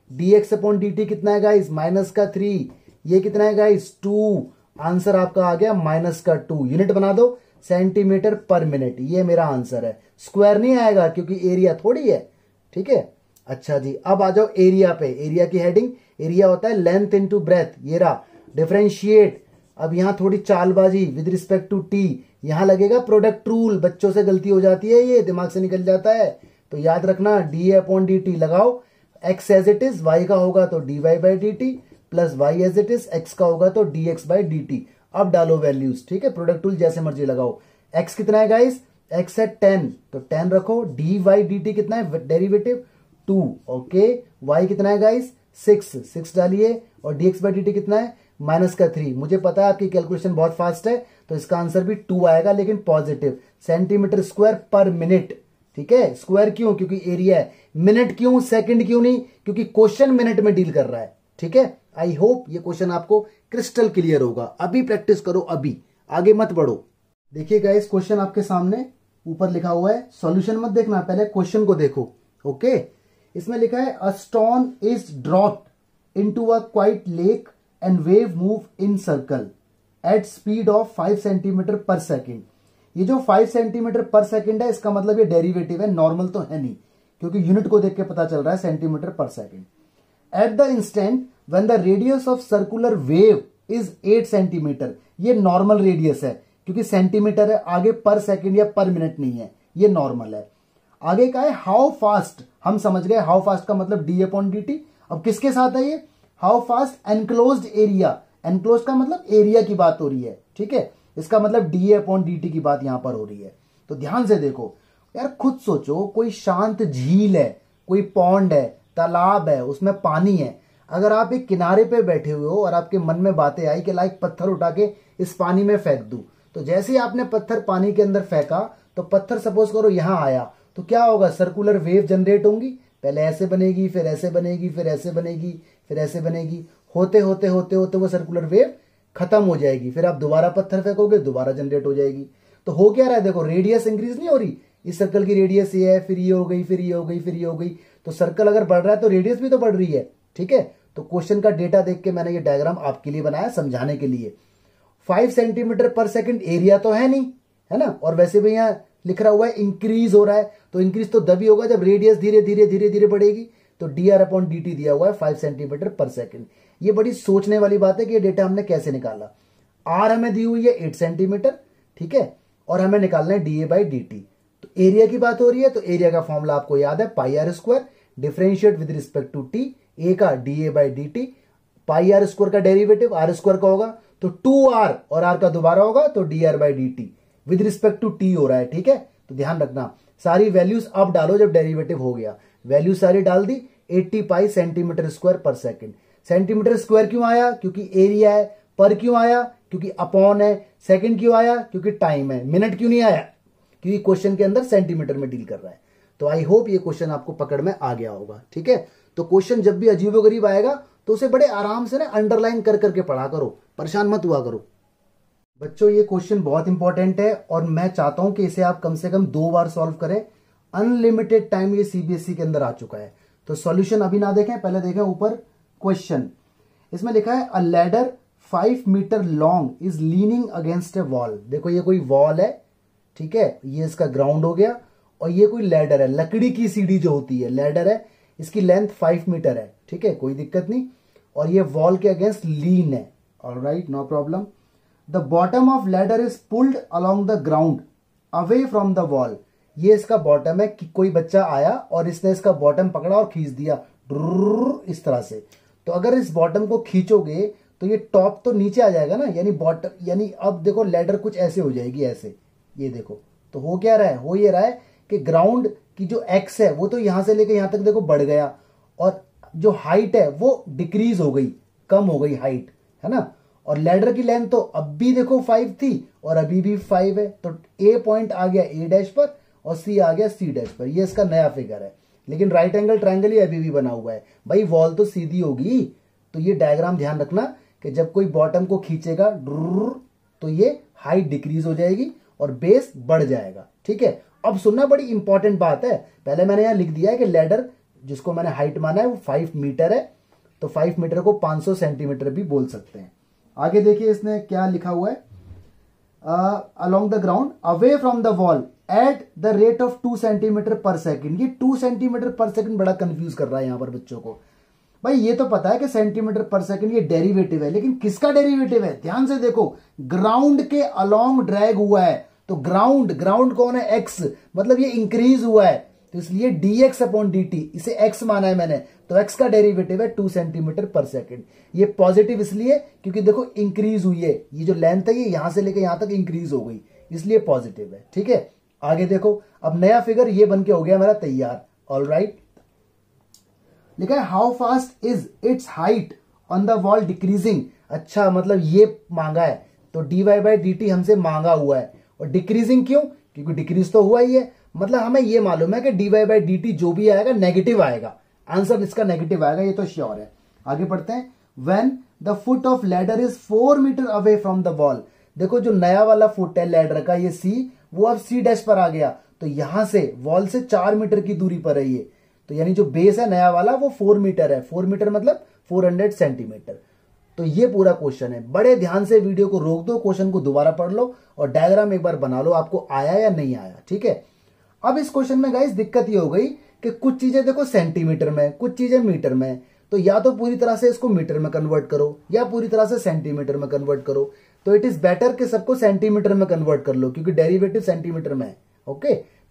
dx अपॉन dt कितना है गाइस -3, ये कितना है गाइस 2, आंसर आपका आ गया -2। यूनिट बना दो सेंटीमीटर पर मिनट, ये मेरा आंसर है। स्क्वायर नहीं आएगा क्योंकि एरिया थोड़ी है। ठीक है, अच्छा जी अब आ जाओ एरिया पे। एरिया की हेडिंग, एरिया होता है लेंथ इनटू ब्रेथ, ये रहा। डिफरेंशिएट, अब यहां थोड़ी चालबाजी विद रिस्पेक्ट टू टी, यहां लगेगा प्रोडक्ट रूल, बच्चों से गलती हो जाती है, ये दिमाग से निकल जाता है, तो याद रखना डी अपॉन डी टी लगाओ। X as it is, y का होगा तो d y by D t, plus y as it is, x का होगा तो d x by D t. अब डालो वैल्यूज, ठीक है, प्रोडक्ट रूल जैसे मर्जी लगाओ। एक्स कितना है गाइस, एक्स है 10, तो 10 रखो। डी वाई डी टी कितना है डेरिवेटिव 2, ओके। वाई कितना है गाइस 6 डालिए, और d x by D t कितना है -3। मुझे पता है आपकी कैलकुलेशन बहुत फास्ट है, तो इसका आंसर भी 2 आएगा, लेकिन positive, centimetre square per minute. ठीक है, स्क्वायर क्यों, क्योंकि एरिया है। मिनट क्यों, सेकंड क्यों नहीं, क्योंकि क्वेश्चन मिनट में डील कर रहा है। ठीक है, आई होप ये क्वेश्चन आपको क्रिस्टल क्लियर होगा। अभी प्रैक्टिस करो, अभी आगे मत बढ़ो। देखिए गाइस क्वेश्चन आपके सामने ऊपर लिखा हुआ है, सॉल्यूशन मत देखना, पहले क्वेश्चन को देखो। ओके, इसमें लिखा है a stone is dropped into a quite lake and wave move in circle at speed of 5 centimetre per second. ये जो 5 सेंटीमीटर पर सेकेंड है, इसका मतलब ये डेरिवेटिव है, नॉर्मल तो है नहीं, क्योंकि यूनिट को देख के पता चल रहा है centimetre per second. At the instant when the radius of circular wave is 8 centimetre, ये नॉर्मल रेडियस है, क्योंकि सेंटीमीटर है, आगे पर सेकेंड या पर मिनट नहीं है, ये नॉर्मल है। आगे का है हाउ फास्ट, हम समझ गए हाउ फास्ट का मतलब डी अपॉन डी टी। अब किसके साथ है ये, how fast enclosed area, enclose का मतलब एरिया की बात हो रही है, ठीक है, इसका मतलब डी अपॉन डी टी की बात यहां पर हो रही है। तो ध्यान से देखो यार, खुद सोचो, कोई शांत झील है, कोई पॉन्ड है, तालाब है, उसमें पानी है, अगर आप एक किनारे पे बैठे हुए हो और आपके मन में बातें आई कि लाइक पत्थर उठा के इस पानी में फेंक दूं, तो जैसे ही आपने पत्थर पानी के अंदर फेंका तो पत्थर सपोज करो यहां आया, तो क्या होगा, सर्कुलर वेव जनरेट होंगी, पहले ऐसे बनेगी, फिर ऐसे बनेगी, फिर ऐसे बनेगी, फिर ऐसे बनेगी, होते होते होते होते वो सर्कुलर वेव खत्म हो जाएगी, फिर आप दोबारा पत्थर फेंकोगे, दोबारा जनरेट हो जाएगी। तो हो क्या रहा है, देखो रेडियस इंक्रीज नहीं हो रही, इस सर्कल की रेडियस ये है, फिर ये हो गई, फिर ये हो गई, फिर ये हो गई, तो सर्कल अगर बढ़ रहा है तो रेडियस भी तो बढ़ रही है, ठीक है। तो क्वेश्चन का डेटा देख के मैंने ये डायग्राम आपके लिए बनाया समझाने के लिए। 5 सेंटीमीटर पर सेकंड एरिया तो है नहीं, है ना, और वैसे भी यहाँ लिख रहा हुआ है इंक्रीज हो रहा है, तो इंक्रीज तो तभी होगा जब रेडियस धीरे धीरे धीरे धीरे बढ़ेगी। तो d r upon d t दिया हुआ है 5 सेंटीमीटर पर सेकंड। ये बड़ी सोचने वाली बात है कि ये डेटा हमने कैसे निकाला। आर हमें दी हुई है 8 सेंटीमीटर, ठीक है, और हमें निकालना है d a by D t. तो एरिया की बात हो रही है, तो एरिया का फॉर्मूला आपको याद है, pi r square, differentiate with respect to t, a का d a by D t, pi r square का डेरिवेटिव आर स्क्वायर का होगा तो 2r और r का दोबारा होगा तो d r by D t, with respect to t हो रहा है, ठीक है। तो ध्यान रखना, सारी वैल्यूज अब डालो जब डेरिवेटिव हो गया, वैल्यू सारी डाल दी, 80 पाई सेंटीमीटर स्क्वायर पर सेकंड। सेंटीमीटर स्क्वायर क्यों आया, क्योंकि एरिया है, पर क्यों आया, क्योंकि अपॉन है, सेकंड क्यों आया, क्योंकि टाइम है, मिनट क्यों नहीं आया, क्योंकि क्वेश्चन के अंदर सेंटीमीटर में डील कर रहा है। तो आई होप ये क्वेश्चन आपको पकड़ में आ गया होगा, ठीक है। तो क्वेश्चन जब भी अजीबोगरीब आएगा तो उसे बड़े आराम से ना अंडरलाइन कर करके पढ़ा करो, परेशान मत हुआ करो। बच्चों ये क्वेश्चन बहुत इंपॉर्टेंट है और मैं चाहता हूं कि इसे आप कम से कम 2 बार सॉल्व करें। अनलिमिटेड टाइम ये सीबीएसई के अंदर आ चुका है। तो सॉल्यूशन अभी ना देखें, पहले देखें ऊपर क्वेश्चन। इसमें लिखा है a ladder 5 metre long is leaning against a wall. देखो ये कोई वॉल है, ठीक है, ये इसका ग्राउंड हो गया, और ये कोई लैडर है, लकड़ी की सीढ़ी जो होती है, लैडर है, इसकी लेंथ 5 मीटर है, ठीक है, कोई दिक्कत नहीं, और ये वॉल के अगेंस्ट लीन है, all right, no problem. The bottom of ladder is pulled along the ground away from the wall. ये इसका बॉटम है कि कोई बच्चा आया और इसने इसका बॉटम पकड़ा और खींच दिया इस तरह से। तो अगर इस बॉटम को खींचोगे तो ये टॉप तो नीचे आ जाएगा ना, यानी बॉटम, यानी अब देखो लैडर कुछ ऐसे हो जाएगी, ऐसे, ये देखो। तो हो क्या रहा है, हो ये रहा है कि ग्राउंड की जो एक्स है वो तो यहां से लेकर यहां तक देखो बढ़ गया, और जो हाइट है वो डिक्रीज हो गई, कम हो गई हाइट, है ना। और लैडर की लेंथ तो अब भी देखो 5 थी और अभी भी 5 है, तो ए पॉइंट आ गया ए डैश पर और सी आ गया सी डैश पर। ये इसका नया फिगर है, लेकिन राइट एंगल ट्रायंगल ही अभी भी बना हुआ है भाई, वॉल तो सीधी होगी। तो ये डायग्राम ध्यान रखना कि जब कोई बॉटम को खींचेगा तो ये हाइट डिक्रीज हो जाएगी और बेस बढ़ जाएगा, ठीक है। अब सुनना, बड़ी इंपॉर्टेंट बात है, पहले मैंने यहां लिख दिया है कि लैडर जिसको मैंने हाइट माना है वो 5 मीटर है, तो 5 मीटर को 500 सेंटीमीटर भी बोल सकते हैं। आगे देखिए इसने क्या लिखा हुआ है, along the ground away from the wall at the rate of 2 centimetre per second. ये 2 सेंटीमीटर पर सेकंड बड़ा कंफ्यूज कर रहा है यहां पर बच्चों को। भाई ये तो पता है कि सेंटीमीटर पर सेकंड ये डेरिवेटिव है, लेकिन किसका डेरिवेटिव है, ध्यान से देखो, ग्राउंड के अलोंग ड्रैग हुआ है, तो ग्राउंड कौन है, एक्स, मतलब ये इंक्रीज हुआ है, तो इसलिए dx अपॉन dt, इसे x माना है मैंने, तो x का डेरिवेटिव है 2 सेंटीमीटर पर सेकंड। ये पॉजिटिव इसलिए क्योंकि देखो इंक्रीज हुई है, ये जो लेंथ है ये यहां से लेकर यहां तक इंक्रीज हो गई, इसलिए पॉजिटिव है, ठीक है। आगे देखो, अब नया फिगर ये बन के हो गया मेरा तैयार, ऑलराइट। लिखा है how fast is its height on the wall decreasing. अच्छा, मतलब ये मांगा है, तो dy बाई डी टी हमसे मांगा हुआ है, और डिक्रीजिंग क्यों, क्योंकि डिक्रीज तो हुआ ही है, मतलब हमें ये मालूम है कि dy बाई डी टी जो भी आएगा नेगेटिव आएगा, आंसर इसका नेगेटिव आएगा, ये तो श्योर है। आगे पढ़ते हैं, when the foot of ladder is 4 metre away from the wall. देखो जो नया वाला फुट है लैडर का, ये सी, वो अब सी डैश पर आ गया, तो यहां से वॉल से 4 मीटर की दूरी पर है ये, तो यानी जो बेस है नया वाला वो 4 मीटर है, 4 मीटर मतलब 400 सेंटीमीटर। तो ये पूरा क्वेश्चन है, बड़े ध्यान से वीडियो को रोक दो, क्वेश्चन को दोबारा पढ़ लो और डायग्राम एक बार बना लो, आपको आया या नहीं आया, ठीक है। अब इस क्वेश्चन में गाइस दिक्कत ये हो गई कि कुछ चीजें देखो सेंटीमीटर में, कुछ चीजें मीटर में, तो या तो पूरी तरह से इसको मीटर में कन्वर्ट करो या पूरी तरह से सेंटीमीटर में कन्वर्ट करो। तो इट इज बेटर कि सबको सेंटीमीटर में कन्वर्ट कर लो, क्योंकि डेरिवेटिव सेंटीमीटर में है, ओके।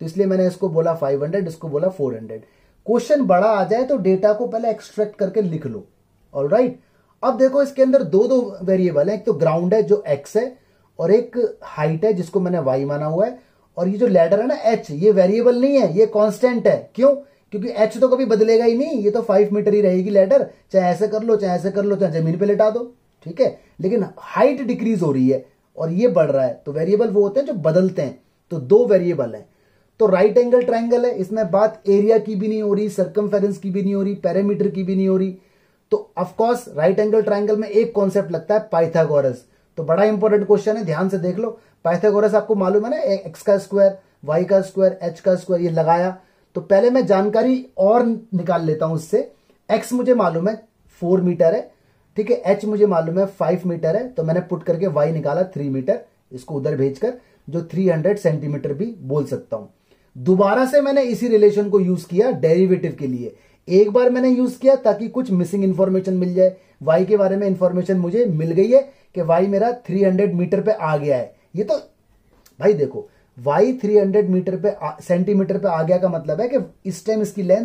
तो इसलिए मैंने इसको बोला 500, इसको बोला 400। क्वेश्चन बड़ा आ जाए तो डेटा को पहले एक्सट्रैक्ट करके लिख लो। ऑलराइट, अब देखो इसके अंदर दो दो वेरिएबल है, एक तो ग्राउंड है जो x है और एक हाइट है जिसको मैंने y माना हुआ है, और ये जो लैडर है ना h, ये वेरिएबल नहीं है, ये कांस्टेंट है। क्यों? क्योंकि h तो कभी बदलेगा ही नहीं, ये तो 5 मीटर ही रहेगी लैडर, चाहे ऐसे कर लो चाहे ऐसे कर लो चाहे जमीन पे लेटा दो, ठीक है। लेकिन हाइट डिक्रीज हो रही है और ये बढ़ रहा है, तो वेरिएबल वो होते हैं जो बदलते हैं, तो दो वेरिएबल है। तो राइट एंगल ट्राइंगल है, इसमें बात एरिया की भी नहीं हो रही, सर्कमफेरेंस की भी नहीं हो रही, पैरामीटर की भी नहीं हो रही। तो of course right angle triangle में एक कॉन्सेप्ट लगता है पाइथागोरस, तो बड़ा इंपॉर्टेंट क्वेश्चन है, ध्यान से देख लो। पाइथागोरस आपको मालूम है ना, एक्स का स्क्वायर, वाई का स्क्वायर, एच का स्क्वायर, ये लगाया। तो पहले मैं जानकारी और निकाल लेता हूं इससे। एक्स मुझे मालूम है 4 मीटर है, ठीक है, एच मुझे मालूम है 5 मीटर है, तो मैंने पुट करके वाई निकाला 3 मीटर, इसको उधर भेजकर जो 300 सेंटीमीटर भी बोल सकता हूं। दोबारा से मैंने इसी रिलेशन को यूज किया डेरिवेटिव के लिए। एक बार मैंने यूज किया ताकि कुछ मिसिंग इंफॉर्मेशन मिल जाए, वाई के बारे में इंफॉर्मेशन मुझे मिल गई है कि वाई मेरा 300 मीटर पे आ गया है। ये तो भाई देखो, वाई 300 मीटर पे सेंटीमीटर पे आ गया का मतलब है कि इस टाइम इसकी लेंथ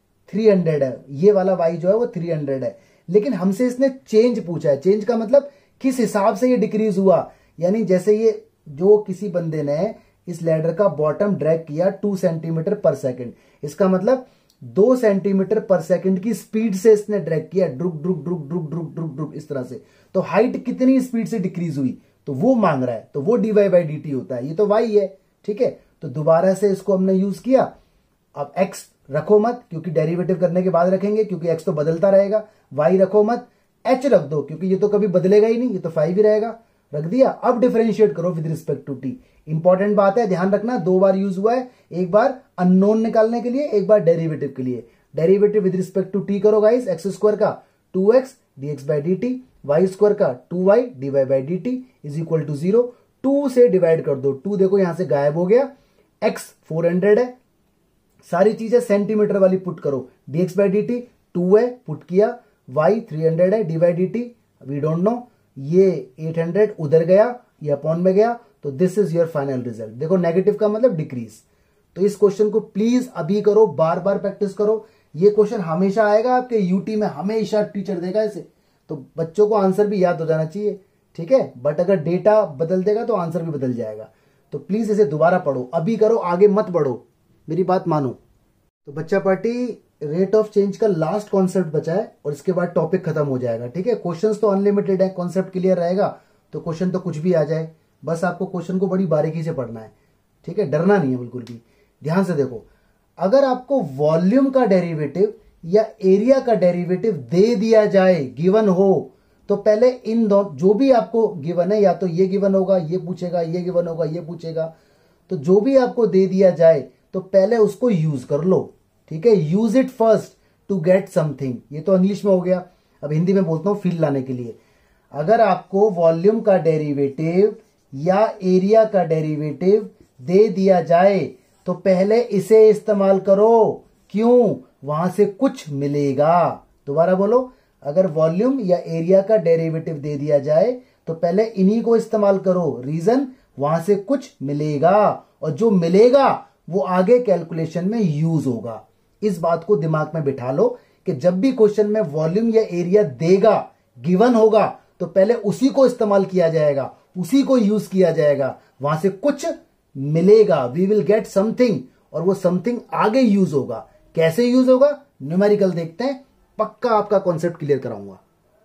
300 है, ये वाला वाई जो है वो 300 है। लेकिन हमसे इसने चेंज पूछा है, चेंज का मतलब किस हिसाब से ये डिक्रीज हुआ, यानी जैसे ये जो किसी बंदे ने इस लैडर का बॉटम ड्रैग किया 2 सेंटीमीटर पर सेकंड, इसका मतलब 2 सेंटीमीटर पर सेकंड की स्पीड से इसने ड्रैग किया, ड्रुक ड्रुक ड्रुक ड्रुक ड्रुक ड्रुक ड्रुक इस तरह से। तो हाइट कितनी स्पीड से डिक्रीज हुई तो वो मांग रहा है, तो वो dy/dt होता है, ये तो y है, ठीक है। तो दोबारा से इसको हमने यूज किया। अब x रखो मत क्योंकि डेरिवेटिव करने के बाद रखेंगे, क्योंकि x तो बदलता रहेगा। y रखो मत, h रख दो क्योंकि ये तो कभी बदलेगा ही नहीं, ये तो 5 ही रहेगा, रख दिया। अब डिफरेंशिएट करो with respect to t। Important बात है, ध्यान रखना, 2 बार यूज हुआ है, एक बार अननोन निकालने के लिए, एक बार डेरिवेटिव के लिए। Derivative with respect to t करो गाइस, x स्क्वायर का 2x dx/dt, y स्क्वायर का 2y dy/dt is equal to 0। 2 से डिवाइड कर दो, 2 देखो यहां से गायब हो गया। x 400 है, सारी चीजें सेंटीमीटर वाली पुट करो, dx/dt 2 है पुट किया, y 300 है, dy/dt वी डोंट नो, ये 800 उधर गया, ये अपॉन में गया, तो this is your final result. देखो नेगेटिव का मतलब डिक्रीज। तो इस क्वेश्चन को प्लीज अभी करो, बार बार प्रैक्टिस करो। ये क्वेश्चन हमेशा आएगा आपके यूटी में, हमेशा टीचर देगा इसे, तो बच्चों को आंसर भी याद हो जाना चाहिए, ठीक है। बट अगर डेटा बदल देगा तो आंसर भी बदल जाएगा। तो प्लीज इसे दोबारा पढ़ो, अभी करो, आगे मत बढ़ो, मेरी बात मानो। तो बच्चा पार्टी, रेट ऑफ चेंज का लास्ट कॉन्सेप्ट बचा है और इसके बाद टॉपिक खत्म हो जाएगा, ठीक है। क्वेश्चंस तो अनलिमिटेड है, कॉन्सेप्ट क्लियर रहेगा तो क्वेश्चन तो कुछ भी आ जाए, बस आपको क्वेश्चन को बड़ी बारीकी से पढ़ना है, ठीक है, डरना नहीं है बिल्कुल भी। ध्यान से देखो, अगर आपको वॉल्यूम का डेरिवेटिव या एरिया का डेरिवेटिव दे दिया जाए, गिवन हो, तो पहले इन दो जो भी आपको गिवन है, या तो ये गिवन होगा, ये पूछेगा, ये गिवन होगा, ये पूछेगा, तो जो भी आपको दे दिया जाए तो पहले उसको यूज कर लो, ठीक है। Use it first to get something. ये तो इंग्लिश में हो गया, अब हिंदी में बोलता हूं फील लाने के लिए। अगर आपको वॉल्यूम का डेरिवेटिव या एरिया का डेरिवेटिव दे दिया जाए तो पहले इसे इस्तेमाल करो, क्यों? वहां से कुछ मिलेगा। दोबारा बोलो, अगर वॉल्यूम या एरिया का डेरिवेटिव दे दिया जाए तो पहले इन्हीं को इस्तेमाल करो, रीजन वहां से कुछ मिलेगा, और जो मिलेगा वो आगे कैलकुलेशन में यूज होगा। इस बात को दिमाग में बिठा लो कि जब भी क्वेश्चन में वॉल्यूम या एरिया देगा, गिवन होगा, तो पहले उसी को इस्तेमाल किया जाएगा, उसी को यूज किया जाएगा, वहां से कुछ मिलेगा, वी विल गेट समथिंग, और वो समथिंग आगे यूज होगा। कैसे यूज होगा? न्यूमेरिकल देखते हैं, पक्का आपका कॉन्सेप्ट क्लियर कराऊंगा।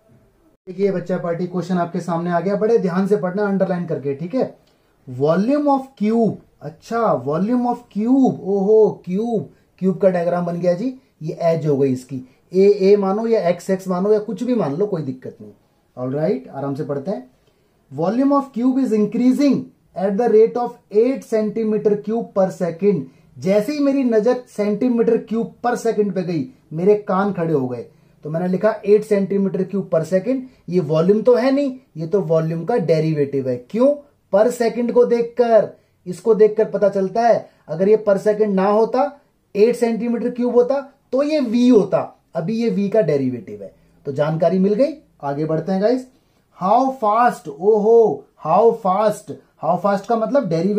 देखिए बच्चा पार्टी, क्वेश्चन आपके सामने आ गया, बड़े ध्यान से पढ़ना अंडरलाइन करके, ठीक है। वॉल्यूम ऑफ क्यूब, अच्छा वॉल्यूम ऑफ क्यूब, ओहो क्यूब, क्यूब का डायग्राम बन गया जी, ये एज हो गई इसकी, ए मानो या एक्स मानो या कुछ भी मान लो, कोई दिक्कत नहीं। ऑलराइट, आराम से पढ़ते हैं। Volume of cube is increasing at the rate of 8 centimetre cube per second. जैसे ही मेरी नजर सेंटीमीटर क्यूब पर सेकंड पे गई, मेरे कान खड़े हो गए, तो मैंने लिखा 8 सेंटीमीटर क्यूब पर सेकंड। ये वॉल्यूम तो है नहीं, ये तो वॉल्यूम का डेरिवेटिव है। क्यों? पर सेकंड को देखकर, इसको देखकर पता चलता है, अगर ये पर सेकंड ना होता, 8 सेंटीमीटर क्यूब होता, तो ये v होता, अभी ये v का डेरिवेटिव है। तो जानकारी मिल गई, आगे बढ़ते हैं गाइस। हाउ फास्ट, ओहो हाउ फास्ट, हाउ फास्ट का मतलब डेरिवेटिव,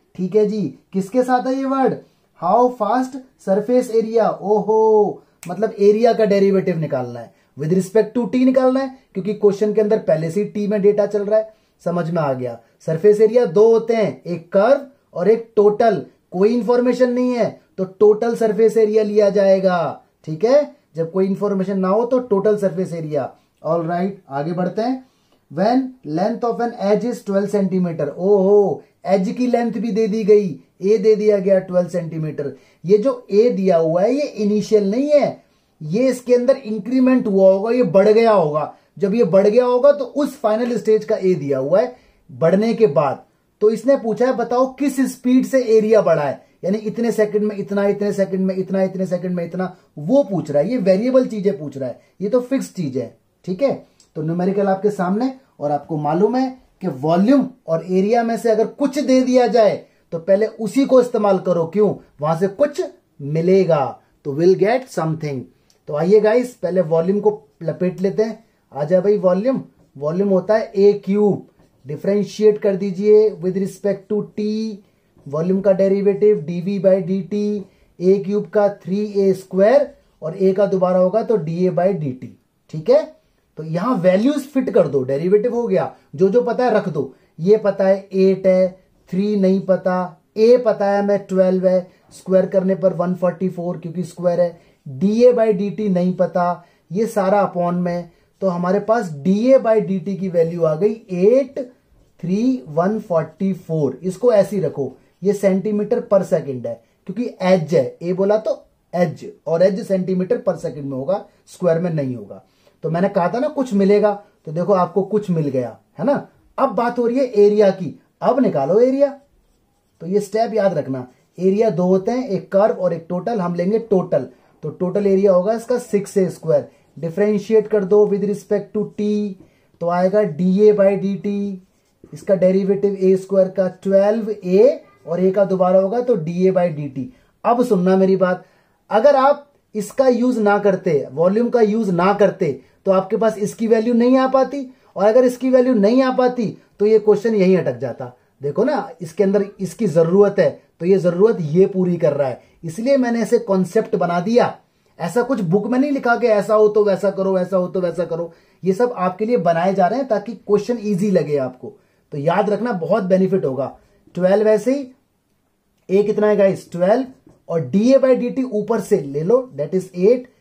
ठीक है जी। किसके साथ है ये word? How fast surface area. ओहो, मतलब एरिया का डेरिवेटिव निकालना है, विद रिस्पेक्ट टू टी निकालना है, क्योंकि क्वेश्चन के अंदर पहले से टी में डेटा चल रहा है। समझ में आ गया। सरफेस एरिया दो होते हैं, एक कर्व और एक टोटल। कोई इंफॉर्मेशन नहीं है तो टोटल सरफेस एरिया लिया जाएगा, ठीक है। जब कोई इंफॉर्मेशन ना हो तो total surface area. All right, आगे बढ़ते हैं। When length of an edge is 12 centimetre. ओहो, एज की लेंथ भी दे दी गई, ए दे दिया गया 12 सेंटीमीटर। ये जो ए दिया हुआ है ये इनिशियल नहीं है, ये इसके अंदर इंक्रीमेंट हुआ होगा, ये बढ़ गया होगा। जब ये बढ़ गया होगा तो उस फाइनल स्टेज का ए दिया हुआ है बढ़ने के बाद। तो इसने पूछा है बताओ किस स्पीड से एरिया बढ़ा है, यानी इतने सेकंड में इतना, इतने सेकंड में इतना, इतने सेकंड में इतना, वो पूछ रहा है। ये वेरिएबल चीजें पूछ रहा है, ये तो फिक्स चीज है, ठीक है। तो न्यूमेरिकल आपके सामने, और आपको मालूम है कि वॉल्यूम और एरिया में से अगर कुछ दे दिया जाए तो पहले उसी को इस्तेमाल करो। क्यों? वहां से कुछ मिलेगा, तो विल गेट समथिंग। तो आइए गाइस, पहले वॉल्यूम को लपेट लेते हैं। आ जाए भाई वॉल्यूम। वॉल्यूम होता है ए क्यूब। डिफरेंशिएट कर दीजिए with respect to t. Volume का derivative dv by D t. A cube का 3a स्क्वायर और ए का दोबारा होगा तो डी बाई डी टी, ठीक है। तो यहां वैल्यूज फिट कर दो, डेरिवेटिव हो गया। जो जो पता है रख दो। ये पता है 8 है, 3 नहीं पता, ए पता है मैं 12 है, स्क्वायर करने पर 144 क्योंकि स्क्वायर है। डी बाई डी टी नहीं पता, ये सारा अपॉन में। तो हमारे पास डी बाई डी टी की वैल्यू आ गई 83144। इसको ऐसे ही रखो, ये सेंटीमीटर पर सेकंड है क्योंकि एज है, ए बोला तो एज, और एज सेंटीमीटर पर सेकंड में होगा, स्क्वायर में नहीं होगा। तो मैंने कहा था ना कुछ मिलेगा, तो देखो आपको कुछ मिल गया है ना। अब बात हो रही है एरिया की, अब निकालो एरिया। तो ये स्टेप याद रखना, एरिया दो होते हैं, एक कर्व और एक टोटल। हम लेंगे टोटल, तो टोटल एरिया होगा इसका 6a स्क्वायर। डिफरेंशिएट कर दो विद रिस्पेक्ट टू टी, तो आएगा डी बाई डी टी। इसका डेरिवेटिव ए स्क्वायर का 12a और ए का दोबारा होगा तो डी बाई डी टी। अब सुनना मेरी बात, अगर आप इसका यूज ना करते, वॉल्यूम का यूज ना करते, तो आपके पास इसकी वैल्यू नहीं आ पाती, और अगर इसकी वैल्यू नहीं आ पाती तो ये क्वेश्चन यहीं अटक जाता। देखो ना, इसके अंदर इसकी जरूरत है, तो ये जरूरत ये पूरी कर रहा है, इसलिए मैंने ऐसे कॉन्सेप्ट बना दिया। ऐसा कुछ बुक में नहीं लिखा कि ऐसा हो तो वैसा करो, ऐसा हो तो वैसा करो। ये सब आपके लिए बनाए जा रहे हैं ताकि क्वेश्चन ईजी लगे आपको। तो याद रखना, बहुत बेनिफिट होगा। 12 वैसे ही, ए कितना है गाइस 12, और डी बाई डी टी ऊपर से ले लो, that is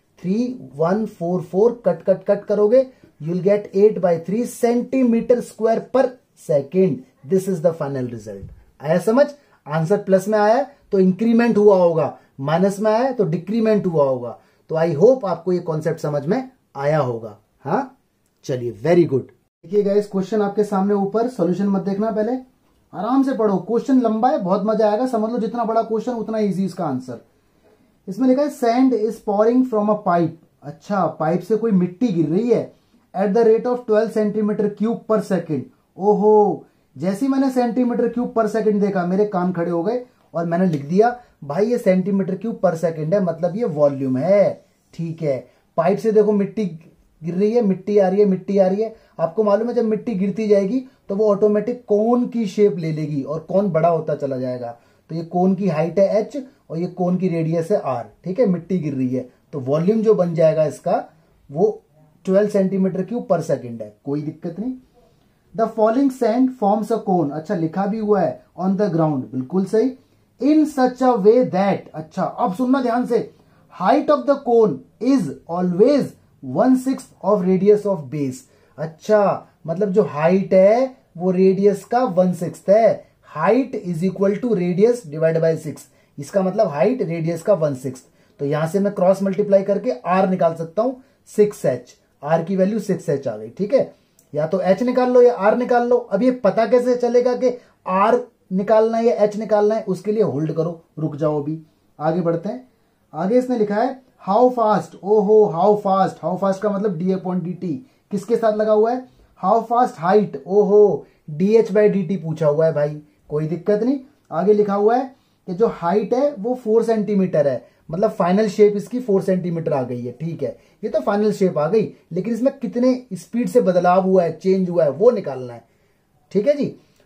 83144। Cut cut cut करोगे, you will get 8/3 centimetre square per second. This is the final result. आया समझ? आंसर प्लस में आया तो इंक्रीमेंट हुआ होगा, माइनस में आया तो डिक्रीमेंट हुआ होगा। तो आई होप आपको ये कॉन्सेप्ट समझ में आया होगा। हाँ, चलिए, वेरी गुड। देखिए गाइस, क्वेश्चन आपके सामने ऊपर, सॉल्यूशन मत देखना, पहले आराम से पढ़ो। क्वेश्चन लंबा है, बहुत मजा आएगा। समझ लो जितना बड़ा क्वेश्चन उतना इजी इसका आंसर। इसमें लिखा है sand is pouring from a pipe. अच्छा, पाइप से कोई मिट्टी गिर रही है at the rate of 12 centimetre cube per second. ओहो, जैसे ही मैंने सेंटीमीटर क्यूब पर सेकेंड देखा, मेरे कान खड़े हो गए और मैंने लिख दिया भाई ये सेंटीमीटर क्यूब पर सेकेंड है, मतलब ये वॉल्यूम है। ठीक है, पाइप से देखो मिट्टी गिर रही है, मिट्टी आ रही है, मिट्टी आ रही है। आपको मालूम है जब मिट्टी गिरती जाएगी तो वो ऑटोमेटिक कोन की शेप ले लेगी और कोन बड़ा होता चला जाएगा। तो ये कोन की हाइट है h और ये कोन की रेडियस है r। ठीक है, मिट्टी गिर रही है तो वॉल्यूम जो बन जाएगा इसका वो 12 सेंटीमीटर क्यूब पर सेकेंड है। कोई दिक्कत नहीं। The falling sand forms a cone. अच्छा, लिखा भी हुआ है ऑन द ग्राउंड, बिल्कुल सही। इन सच अ वे दैट, अच्छा अब सुनना ध्यान से, height of the cone is always 1/6 of radius of base. अच्छा, मतलब जो हाइट है वो रेडियस का 1/6 है। Height is equal to radius divide by 6। इसका मतलब हाइट रेडियस का 1/6। तो यहां से मैं क्रॉस मल्टीप्लाई करके r निकाल सकता हूं 6h। r की वैल्यू 6h आ गई। ठीक है, या तो h निकाल लो या r निकाल लो। अब ये पता कैसे चलेगा कि r निकालना है या h निकालना है, उसके लिए होल्ड करो, रुक जाओ, अभी आगे बढ़ते हैं। आगे इसने लिखा है हाउ फास्ट। ओहो, हाउ फास्ट, हाउ फास्ट का मतलब d/dt किसके साथ लगा हुआ है? How fast height. ओहो, dh/dt पूछा हुआ है भाई, कोई दिक्कत नहीं। आगे लिखा हुआ है कि जो हाइट है वो 4 सेंटीमीटर है, मतलब फाइनल शेप इसकी 4 सेंटीमीटर आ गई है। ठीक है, ये तो फाइनल शेप आ गई, लेकिन इसमें कितने स्पीड से बदलाव हुआ है, चेंज हुआ है, वो निकालना है। ठीक है जी।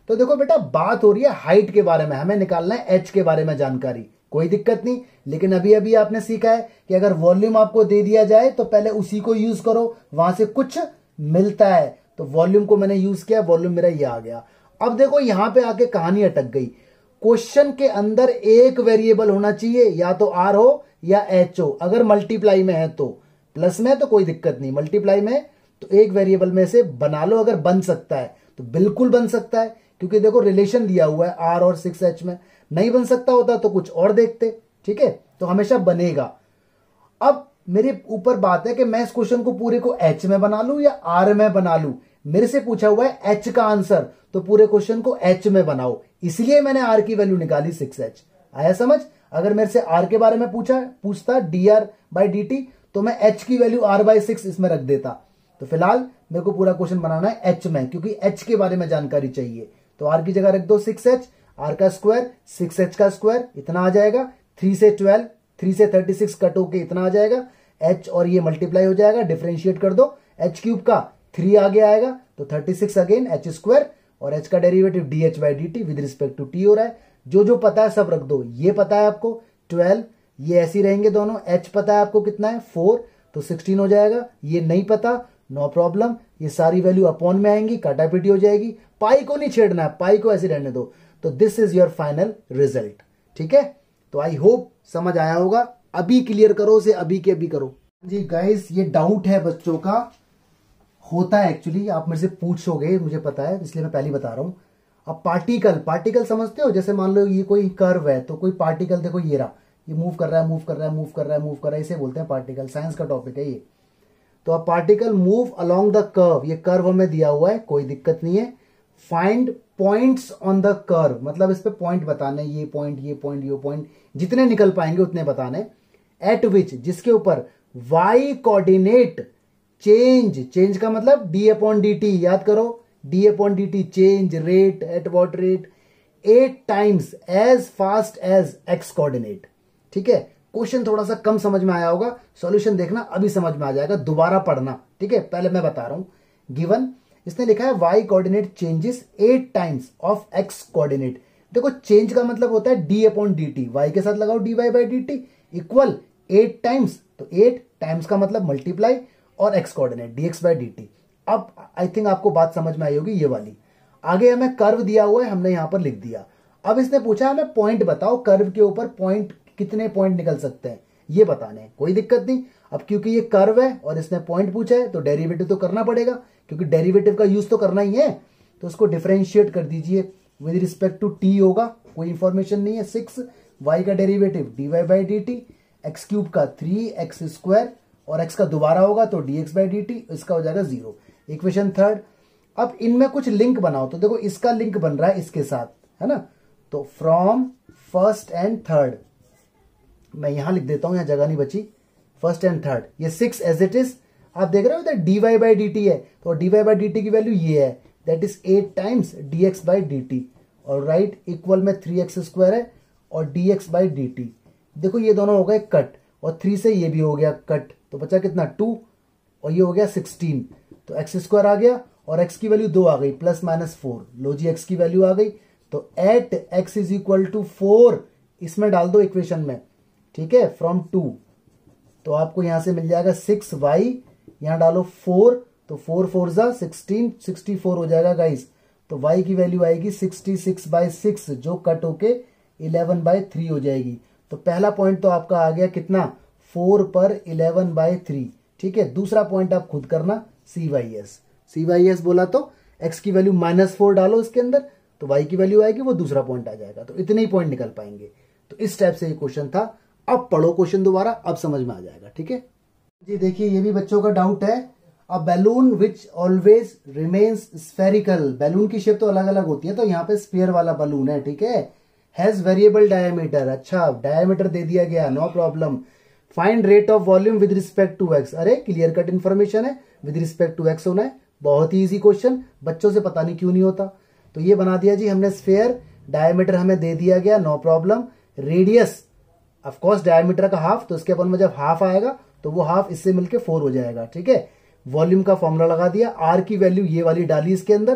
तो देखो बेटा, बात हो रही है हाइट के बारे में, हमें निकालना है एच के बारे में जानकारी, कोई दिक्कत नहीं। लेकिन अभी अभी आपने सीखा है कि अगर वॉल्यूम आपको दे दिया जाए तो पहले उसी को यूज करो, वहां से कुछ मिलता है। तो वॉल्यूम को मैंने यूज किया, वॉल्यूम मेरा ये आ गया। अब देखो यहां पे आके कहानी अटक गई। क्वेश्चन के अंदर एक वेरिएबल होना चाहिए, या तो आर हो या एच हो। अगर मल्टीप्लाई में है तो, प्लस में है तो कोई दिक्कत नहीं, मल्टीप्लाई में तो एक वेरिएबल में से बना लो। अगर बन सकता है तो बिल्कुल बन सकता है, क्योंकि देखो रिलेशन दिया हुआ है आर और 6h में। नहीं बन सकता होता तो कुछ और देखते, ठीक है। तो हमेशा बनेगा। अब मेरे ऊपर बात है कि मैं इस क्वेश्चन को पूरे को एच में बना लूं या आर में बना लूं। मेरे से पूछा हुआ है एच का आंसर, तो पूरे क्वेश्चन को एच में बनाओ, इसलिए मैंने आर की वैल्यू निकाली 6h। आया समझ? अगर मेरे से आर के बारे में पूछता dr/dt, तो मैं एच की वैल्यू r/6 इसमें रख देता। तो फिलहाल मेरे को पूरा क्वेश्चन बनाना है एच में, क्योंकि एच के बारे में जानकारी चाहिए। तो आर की जगह रख दो 6h, आर का स्क्वायर 6h का स्क्वायर इतना आ जाएगा, 3 से 12, 3 से 36 कट होके इतना आ जाएगा। एच और ये मल्टीप्लाई हो जाएगा, डिफरेंशिएट कर दो, एच क्यूब का 3 आगे आएगा, तो 36 अगेन एच स्क्वायर, और एच का derivative dh/dt with respect to t हो रहा है। जो जो पता है सब रख दो। ये पता है आपको 12, ये ऐसे ही रहेंगे दोनों। एच पता है आपको कितना है 4, तो 16 हो जाएगा। ये नहीं पता, नो प्रॉब्लम, ये सारी वैल्यू अपॉन में आएंगी, काटापीटी हो जाएगी। पाई को नहीं छेड़ना है, पाई को ऐसे रहने दो। तो this is your final result, ठीक है। तो आई होप समझ आया होगा। अभी क्लियर करो उसे, अभी के अभी करो जी। गाइस, ये डाउट है बच्चों का, होता है एक्चुअली, आप मेरे से पूछोगे, मुझे पता है, इसलिए मैं पहले बता रहा हूं। अब पार्टिकल समझते हो? जैसे मान लो ये कोई कर्व है, तो कोई पार्टिकल देखो ये रहा, ये मूव कर रहा है, मूव कर रहा है, मूव कर रहा है, मूव कर रहा है, इसे बोलते हैं पार्टिकल। साइंस का टॉपिक है ये। तो अब particle move along the curve, ये कर्व हमें दिया हुआ है, कोई दिक्कत नहीं है। Find points on the curve, मतलब इस पे पॉइंट बताने, ये पॉइंट, ये पॉइंट, ये पॉइंट, जितने निकल पाएंगे उतने बताने। एट विच, जिसके ऊपर वाई कोऑर्डिनेट चेंज का मतलब d/dt, याद करो d/dt change rate at what rate 8 times as fast as x coordinate, ठीक है। क्वेश्चन थोड़ा सा कम समझ में आया होगा, सॉल्यूशन देखना अभी समझ में आ जाएगा, दोबारा पढ़ना, ठीक है। पहले मैं बता रहा हूं। गिवन इसने लिखा है y coordinate changes 8 times of x coordinate. देखो चेंज का मतलब होता है d/dt, y के साथ लगाओ dy/dt इक्वल 8 टाइम्स, तो 8 टाइम्स का मतलब मल्टीप्लाई, और x कोऑर्डिनेट dx/dt। अब आई थिंक आपको बात समझ में आई होगी ये वाली। आगे हमें कर्व दिया हुआ है, हमने यहां पर लिख दिया। अब इसने पूछा हमें पॉइंट बताओ, कर्व के ऊपर पॉइंट, कितने पॉइंट निकल सकते हैं ये बताने हैं, कोई दिक्कत नहीं। अब क्योंकि ये कर्व है और इसने पॉइंट पूछा है, तो डेरिवेटिव तो करना पड़ेगा, क्योंकि डेरिवेटिव का यूज तो करना ही है। तो उसको डिफरेंशिएट कर दीजिए विद रिस्पेक्ट टू टी होगा, कोई इंफॉर्मेशन नहीं है। 6y का डेरिवेटिव dy/dt, एक्स क्यूब का 3x स्क्वायर, और x का दोबारा होगा तो dx/dt, इसका हो जाएगा 0। Equation third. अब इनमें कुछ लिंक बनाओ, तो देखो इसका लिंक बन रहा है इसके साथ, है ना। तो फ्रॉम फर्स्ट एंड थर्ड, मैं यहां लिख देता हूं, यहां जगह नहीं बची। फर्स्ट एंड थर्ड, ये 6 एज इट इज, आप देख रहे हो इधर dy/dt है, तो dy/dt की वैल्यू ये है, दैट इज 8 टाइम्स dx/dt, और राइट इक्वल में 3x स्क्वायर है और dx/dt। देखो ये दोनों हो गए कट, और 3 से ये भी हो गया कट, तो बचा कितना 2, और ये हो गया 16, तो एक्स स्क्वायर आ गया, और x की वैल्यू 2 आ गई, +-4। लो जी x की वैल्यू आ गई, तो at x is equal to 4 इसमें डाल दो इक्वेशन में, ठीक है, फ्रॉम 2। तो आपको यहां से मिल जाएगा 6y, यहां डालो 4, तो 4 4 जा 16, 64 हो जाएगा गाइस। तो y की वैल्यू आएगी 66/6, जो कट होके 11/3 हो जाएगी। तो पहला पॉइंट तो आपका आ गया कितना, 4 पर 11/3, ठीक है। दूसरा पॉइंट आप खुद करना, CYS बोला तो x की वैल्यू -4 डालो इसके अंदर, तो y की वैल्यू आएगी, वो दूसरा पॉइंट आ जाएगा। तो इतने ही पॉइंट निकल पाएंगे। तो इस टाइप से ये क्वेश्चन था। अब पढ़ो क्वेश्चन दोबारा, अब समझ में आ जाएगा, ठीक है जी। देखिए ये भी बच्चों का डाउट है। A balloon which always remains spherical, balloon की शेप तो अलग अलग होती है, तो यहाँ पे स्फीयर वाला बैलून है, ठीक है। हैज वेरिएबल डायमीटर, अच्छा डायमीटर दे दिया गया, no problem. Find rate of volume with respect to x, अरे क्लियर कट इन्फॉर्मेशन है, विद रिस्पेक्ट टू एक्स होना है। बहुत ही इजी क्वेश्चन, बच्चों से पता नहीं क्यों नहीं होता। तो ये बना दिया जी हमने स्फेयर, डायमीटर हमें दे दिया गया, no problem. Radius of course diameter का हाफ, तो इसके अपन में जब हाफ आएगा तो वो हाफ इससे मिलके 4 हो जाएगा, ठीक है। वॉल्यूम का फॉर्मूला लगा दिया, आर की वैल्यू ये वाली डाली इसके अंदर,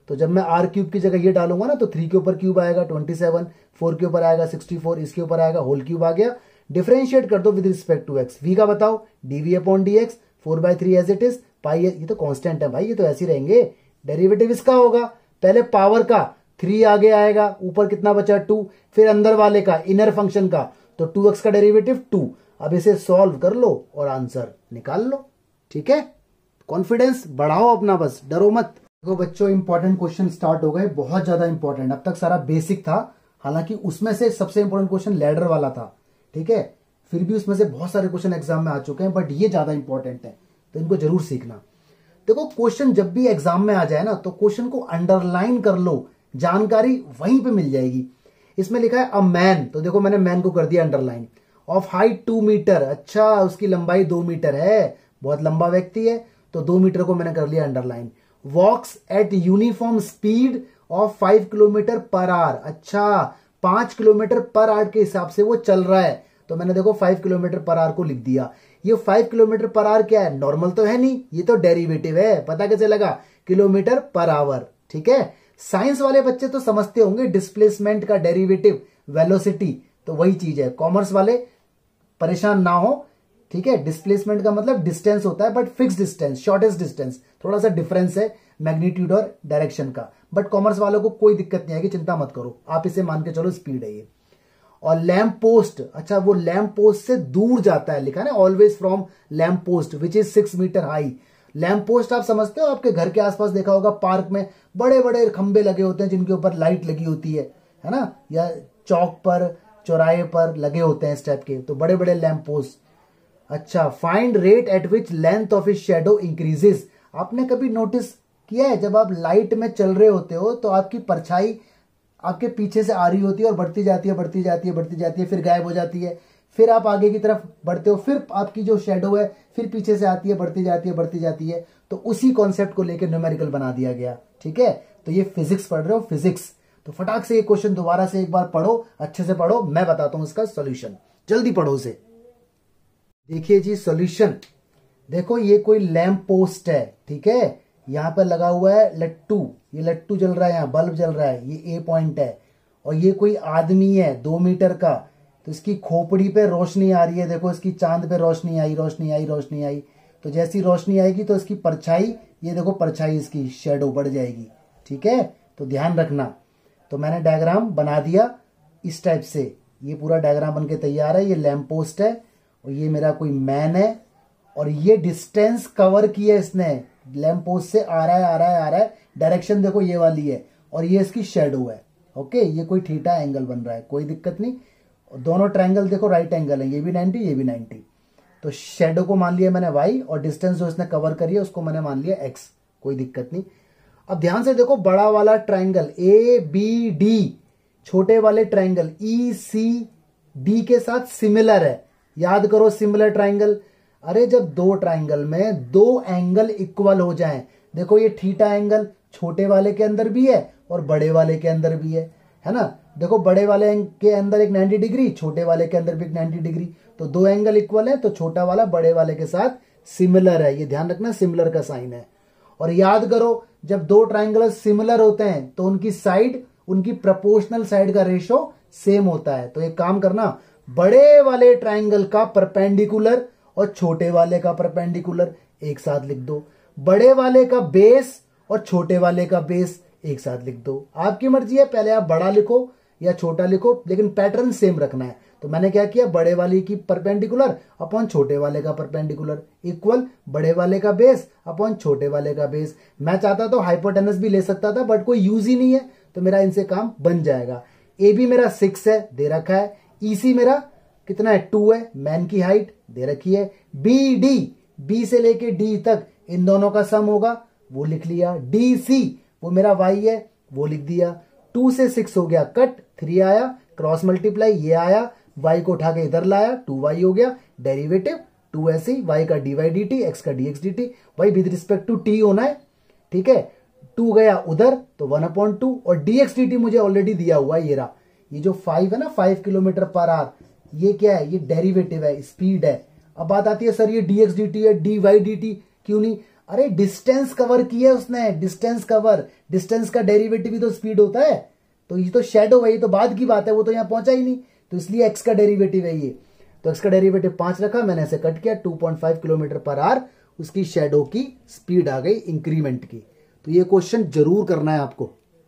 तो जब मैं आर क्यूब की जगह ये डालूंगा ना तो 3 के ऊपर क्यूब आएगा 27, 4 के ऊपर आएगा 64, इसके ऊपर आएगा होल क्यूब आ गया। डिफरेंशिएट कर दो with respect to x. V का बताओ, dv upon d x, 4/3 as it is, pi ये तो कांस्टेंट है भाई, ये तो ऐसे ही रहेंगे। डेरिवेटिव इसका होगा, पहले पावर का 3 आगे आएगा, ऊपर कितना बचा 2, फिर अंदर वाले का इनर फंक्शन का तो 2x का डेरिवेटिव 2। अब इसे सॉल्व कर लो और आंसर निकाल लो। ठीक है, कॉन्फिडेंस बढ़ाओ अपना, बस डरो मत। देखो बच्चों, इंपॉर्टेंट क्वेश्चन स्टार्ट हो गए, बहुत ज्यादा इंपॉर्टेंट। अब तक सारा बेसिक था, हालांकि उसमें से सबसे इंपॉर्टेंट क्वेश्चन लैडर वाला था। ठीक है, फिर भी उसमें से बहुत सारे क्वेश्चन एग्जाम में आ चुके हैं, बट ये ज्यादा इंपॉर्टेंट है, तो इनको जरूर सीखना। देखो, क्वेश्चन जब भी एग्जाम में आ जाए ना तो क्वेश्चन को अंडरलाइन कर लो, जानकारी वहीं पे मिल जाएगी। इसमें लिखा है अ मैन, तो देखो मैंने मैन को कर दिया अंडरलाइन, ऑफ हाइट 2 मीटर, अच्छा उसकी लंबाई 2 मीटर है, बहुत लंबा व्यक्ति है, तो 2 मीटर को मैंने कर लिया underline. Walks at uniform speed of 5 kilometre per hour, अच्छा 5 किलोमीटर पर आवर के हिसाब से वो चल रहा है, तो मैंने देखो 5 किलोमीटर पर आवर को लिख दिया। ये 5 किलोमीटर पर आवर क्या है, नॉर्मल तो है नहीं, ये तो डेरिवेटिव है, पता कैसे लगा, किलोमीटर पर आवर। ठीक है, साइंस वाले बच्चे तो समझते होंगे डिस्प्लेसमेंट का डेरिवेटिव वेलोसिटी, तो वही चीज है। कॉमर्स वाले परेशान ना हो, ठीक है, डिस्प्लेसमेंट का मतलब डिस्टेंस होता है, but fix distance, shortest distance, थोड़ा सा डिफरेंस है मैग्नीट्यूड और डायरेक्शन का, बट कॉमर्स वालों को कोई दिक्कत नहीं आएगी, चिंता मत करो, आप इसे मान के चलो स्पीड है ये। और लैंप पोस्ट, अच्छा वो लैंप पोस्ट से दूर जाता है, लिखा है ना always from lamp post which is 6 metre high. Lamp post आप समझते हो, आपके घर के आसपास देखा होगा, पार्क में बड़े बड़े खंबे लगे होते हैं जिनके ऊपर लाइट लगी होती है ना, या चौक पर चौराहे पर लगे होते हैं इस टाइप के, तो बड़े बड़े लैंप पोस्ट। अच्छा, find rate at which length of is shadow increases. आपने कभी नोटिस किया है, जब आप लाइट में चल रहे होते हो तो आपकी परछाई आपके पीछे से आ रही होती है और बढ़ती जाती है, बढ़ती जाती है, बढ़ती जाती है, फिर गायब हो जाती है, फिर आप आगे की तरफ बढ़ते हो, फिर आपकी जो शेडो है फिर पीछे से आती है, बढ़ती जाती है, बढ़ती जाती है। तो उसी कॉन्सेप्ट को लेकर न्यूमेरिकल बना दिया गया। ठीक है, तो ये फिजिक्स पढ़ रहे हो, फिजिक्स, तो फटाक से ये क्वेश्चन दोबारा से एक बार पढ़ो, अच्छे से पढ़ो, मैं बताता हूं इसका सॉल्यूशन, जल्दी पढ़ो उसे। देखिए जी सॉल्यूशन, देखो ये कोई लैंप पोस्ट है, ठीक है, यहां पर लगा हुआ है लट्टू, ये लट्टू जल रहा है, यहाँ बल्ब जल रहा है, ये ए पॉइंट है, और ये कोई आदमी है 2 मीटर का, तो इसकी खोपड़ी पे रोशनी आ रही है, देखो इसकी चांद पे रोशनी आई, रोशनी आई, रोशनी आई, तो जैसी रोशनी आएगी तो इसकी परछाई, ये देखो परछाई इसकी शेडो बढ़ जाएगी। ठीक है, तो ध्यान रखना। तो मैंने डायग्राम बना दिया इस टाइप से, ये पूरा डायग्राम बनके तैयार है। ये लैंप पोस्ट है और ये मेरा कोई मैन है, और ये डिस्टेंस कवर की है इसने, लैंप पोस्ट से आ रहा है, आ रहा है, आ रहा है, डायरेक्शन देखो ये वाली है, और ये इसकी शेडो है। ओके, ये कोई थीटा एंगल बन रहा है, कोई दिक्कत नहीं, दोनों ट्रायंगल देखो राइट एंगल है, ये भी 90, ये भी 90। तो शेडो को मान लिया मैंने y, और डिस्टेंस जो इसने कवर करी है उसको मैंने मान लिया x, कोई दिक्कत नहीं। अब ध्यान से देखो, बड़ा वाला ट्रायंगल ABD, छोटे वाले ट्रायंगल ECD के साथ सिमिलर है। याद करो सिमिलर ट्रायंगल, अरे जब दो ट्रायंगल में 2 एंगल इक्वल हो जाएं, देखो ये थीटा एंगल छोटे वाले के अंदर भी है और बड़े वाले के अंदर भी है ना, देखो बड़े वाले के अंदर एक 90 डिग्री, छोटे वाले के अंदर भी एक 90 डिग्री, तो 2 एंगल इक्वल है, तो छोटा वाला बड़े वाले के साथ सिमिलर है, ये ध्यान रखना सिमिलर का साइन है। और याद करो, जब 2 ट्रायंगल सिमिलर होते हैं तो उनकी साइड, उनकी प्रोपोर्शनल साइड का रेशो सेम होता है। तो एक काम करना, बड़े वाले ट्रायंगल का परपेंडिकुलर और छोटे वाले का परपेंडिकुलर एक साथ लिख दो, बड़े वाले का बेस और छोटे वाले का बेस एक साथ लिख दो। आपकी मर्जी है, पहले आप बड़ा लिखो या छोटा लिखो, लेकिन पैटर्न सेम रखना है। तो मैंने क्या किया, बड़े वाले की परपेंडिकुलर अपॉन छोटे वाले का परपेंडिकुलर इक्वल बड़े वाले का बेस अपॉन छोटे वाले का बेस। मैं चाहता तो हाइपोटेनस भी ले सकता था, बट कोई यूज ही नहीं है, तो मेरा इनसे काम बन जाएगा। ए बी मेरा 6 है, दे रखा है। EC मेरा कितना है, 2 है, मैन की हाइट दे रखी है। BD, B से लेके D तक इन दोनों का सम होगा, वो लिख लिया। DC वो मेरा y है, वो लिख दिया। 2 से 6 हो गया कट, 3 आया, क्रॉस मल्टीप्लाई ये आया, y को उठा के इधर लाया, 2y हो गया, डेरिवेटिव 2 ऐसे ही, y का dy dt, x का dx dt, भाई विद रिस्पेक्ट टू t होना है। ठीक है, 2 गया उधर तो 1/2, और dx dt मुझे ऑलरेडी दिया हुआ है, ये रहा, ये जो 5 है ना, 5 किलोमीटर पर आवर, ये क्या है, ये डेरिवेटिव है, स्पीड है। अब बात आती है सर ये dx dt है, dy dt क्यों नहीं, अरे डिस्टेंस कवर किया उसने, डिस्टेंस कवर, डिस्टेंस का डेरिवेटिव भी तो स्पीड होता है, तो ये तो शेडो है, ये तो बाद की बात है, वो तो यहाँ पहुंचा ही नहीं, तो इसलिए एक्स का डेरिवेटिव है ये। तो एक्स का डेरिवेटिव 5 रखा, मैंने ऐसे कट किया, 2.5 किलोमीटर पर आवर उसकी शेडो की स्पीड आ गई इंक्रीमेंट की। तो ये क्वेश्चन जरूर करना है आपको।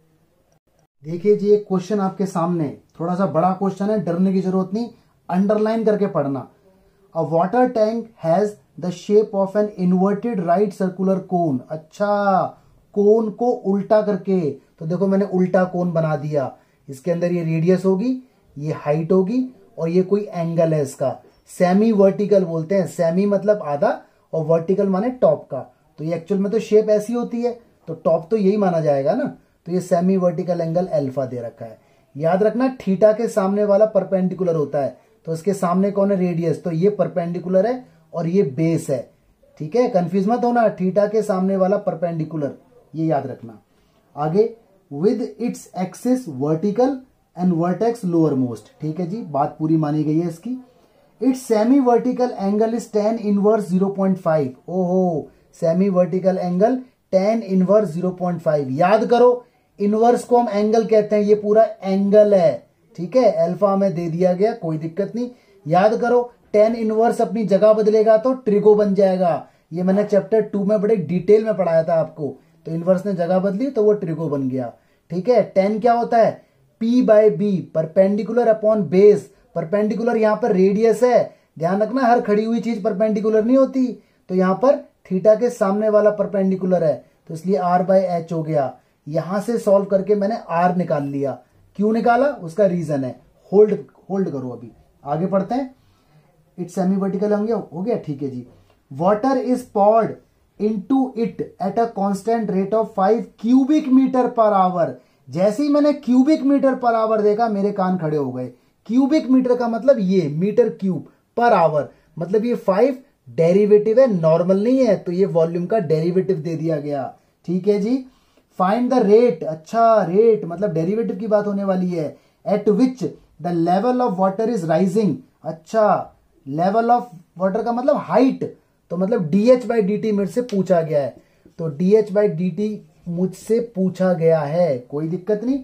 देखिए जी, एक क्वेश्चन आपके सामने, थोड़ा सा बड़ा क्वेश्चन है, डरने की जरूरत नहीं, अंडरलाइन करके पढ़ना। A water tank has the shape of an inverted right circular cone. अच्छा, कोन को उल्टा करके, तो देखो मैंने उल्टा कोन बना दिया, इसके अंदर ये रेडियस होगी, ये हाइट होगी, और ये कोई एंगल है इसका, सेमी वर्टिकल बोलते हैं, सेमी मतलब आधा और वर्टिकल माने टॉप का। तो ये एक्चुअल में तो शेप ऐसी होती है, तो टॉप तो यही माना जाएगा ना, तो ये सेमी वर्टिकल एंगल अल्फा दे रखा है। याद रखना थीटा के सामने वाला परपेंडिकुलर होता है, तो इसके सामने कौन है, रेडियस, तो ये परपेंडिकुलर है और ये बेस है, ठीक है, कंफ्यूज मत होना, थीटा के सामने वाला परपेंडिकुलर, ये याद रखना। आगे, with its axis vertical and vertex lower most, ठीक है जी, बात पूरी मानी गई है इसकी। Its semi vertical angle is tan inverse 0.5। ओहो, semi vertical angle tan inverse 0.5। याद करो, इनवर्स को हम एंगल कहते हैं, ये पूरा एंगल है, ठीक है, अल्फा हमें दे दिया गया, कोई दिक्कत नहीं। याद करो, tan इनवर्स अपनी जगह बदलेगा तो ट्रिगो बन जाएगा, ये मैंने चैप्टर 2 में बड़े डिटेल में पढ़ाया था आपको। तो इनवर्स ने जगह बदली तो वो ट्रिगो बन गया, ठीक है। tan क्या होता है, P/B, perpendicular upon base, perpendicular यहाँ पर रेडियस है, ध्यान रखना, हर खड़ी हुई चीज परपेंडिकुलर नहीं होती, तो यहाँ पर थीटा के सामने वाला परपेंडिकुलर है, तो इसलिए R/H हो गया। यहां से सॉल्व करके मैंने R निकाल लिया, क्यों निकाला उसका रीजन है, होल्ड करो, अभी आगे पढ़ते हैं। इट्स सेमी वर्टिकल हो गया, ठीक है जी। Water is poured into it at a constant rate of 5 cubic metre per hour. जैसे ही मैंने क्यूबिक मीटर पर आवर देखा, मेरे कान खड़े हो गए। क्यूबिक मीटर का मतलब ये मीटर क्यूब पर आवर, मतलब ये 5 डेरिवेटिव है, नॉर्मल नहीं है, तो ये वॉल्यूम का डेरिवेटिव दे दिया गया, ठीक है जी। फाइंड द रेट, अच्छा रेट मतलब डेरिवेटिव की बात होने वाली है, at which the level of water is rising. अच्छा, लेवल ऑफ वाटर का मतलब हाइट, तो मतलब dH/dt मेरे से पूछा गया है, तो dH/dt मुझसे पूछा गया है, कोई दिक्कत नहीं।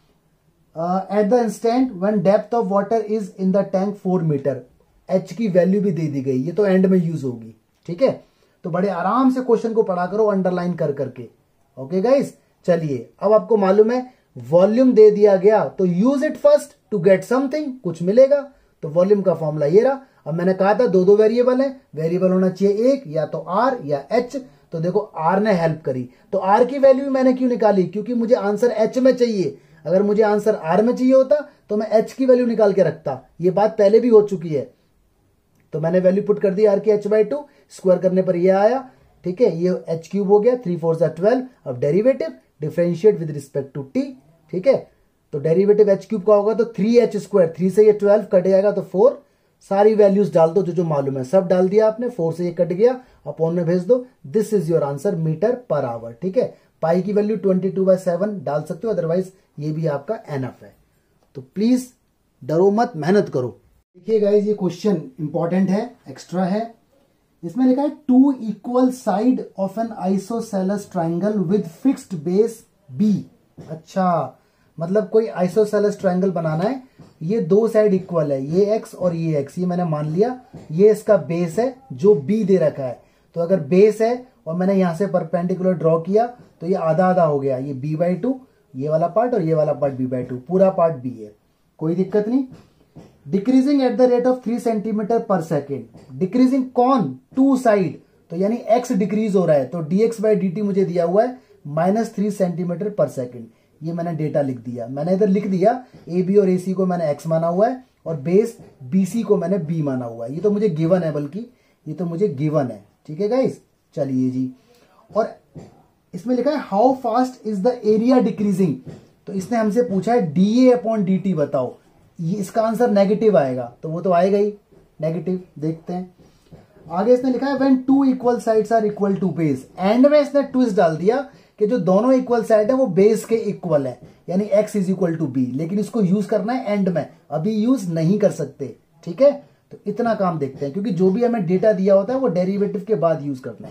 At the instant when depth of water is in the tank 4 metre, H की वैल्यू भी दे दी गई, ये तो एंड में यूज होगी, ठीक है। तो बड़े आराम से क्वेश्चन को पढ़ा करो अंडरलाइन कर करके, ओके गाइस। चलिए, अब आपको मालूम है वॉल्यूम दे दिया गया, तो use it first to get something, कुछ मिलेगा। तो वॉल्यूम का फॉर्मूला ये रहा। अब मैंने कहा था दो वेरिएबल है, वेरिएबल होना चाहिए एक, या तो R या H। तो देखो R ने हेल्प करी, तो R की वैल्यू मैंने क्यों निकाली, क्योंकि मुझे आंसर H में चाहिए। अगर मुझे आंसर R में चाहिए होता तो मैं H की वैल्यू निकाल के रखता, ये बात पहले भी हो चुकी है। तो मैंने वैल्यू पुट कर दी R की H/2, स्क्वायर करने पर ये आया, ठीक है, ये H³ हो गया, 3 4 12। अब derivative differentiate with respect to t, ठीक है। तो डेरिवेटिव H³ का होगा तो 3H², 3 से ये 12 कट जाएगा तो 4। सारी वैल्यूज डाल दो, जो मालूम है सब डाल दिया आपने, 4 से ये कट गया, अपॉन में भेज दो। This is your answer metre per hour, ठीक है। पाई की वैल्यू 22/7 डाल सकते हो, अदरवाइज ये भी आपका एनफ है। तो प्लीज डरो मत, मेहनत करो। देखिए गाइस, ये क्वेश्चन इंपॉर्टेंट है, एक्स्ट्रा है। इसमें लिखा है 2 equal side of an isosceles triangle with fixed base B। अच्छा, मतलब कोई आइसोसेलेस ट्राइंगल बनाना है, ये 2 साइड इक्वल है, ये x और ये x, ये मैंने मान लिया। ये इसका बेस है जो B दे रखा है, तो अगर बेस है और मैंने यहां से परपेंडिकुलर ड्रॉ किया तो ये आधा आधा हो गया, ये B/2, ये वाला पार्ट और ये वाला पार्ट B/2, पूरा पार्ट B है, कोई दिक्कत नहीं। Decreasing at the rate of 3 centimetre per second. Decreasing कौन, 2 साइड, तो यानी x डिक्रीज हो रहा है, तो dx/dt मुझे दिया हुआ है -3 सेंटीमीटर पर सेकेंड। ये मैंने डेटा लिख दिया, मैंने इधर लिख दिया AB और AC को मैंने x माना हुआ है और बेस BC को मैंने B माना हुआ है। ये तो मुझे गिवन है, बल्कि ये तो मुझे गिवन है, ठीक है गाइस। चलिए जी, और इसमें लिखा है how fast is the area decreasing. तो इसने हमसे पूछा है dA/dt बताओ, ये इसका आंसर नेगेटिव आएगा, तो वो तो आएगा ही नेगेटिव। देखते हैं आगे, इसने लिखा है when 2 equal sides are equal to base. End में इसने ट्विस्ट डाल दिया कि जो दोनों इक्वल साइड है वो बेस के इक्वल है, यानी x = b, लेकिन इसको यूज करना है एंड में, अभी यूज नहीं कर सकते, ठीक है। तो इतना काम देखते हैं, क्योंकि जो भी हमें डेटा दिया होता है वो डेरिवेटिव के बाद यूज करना है।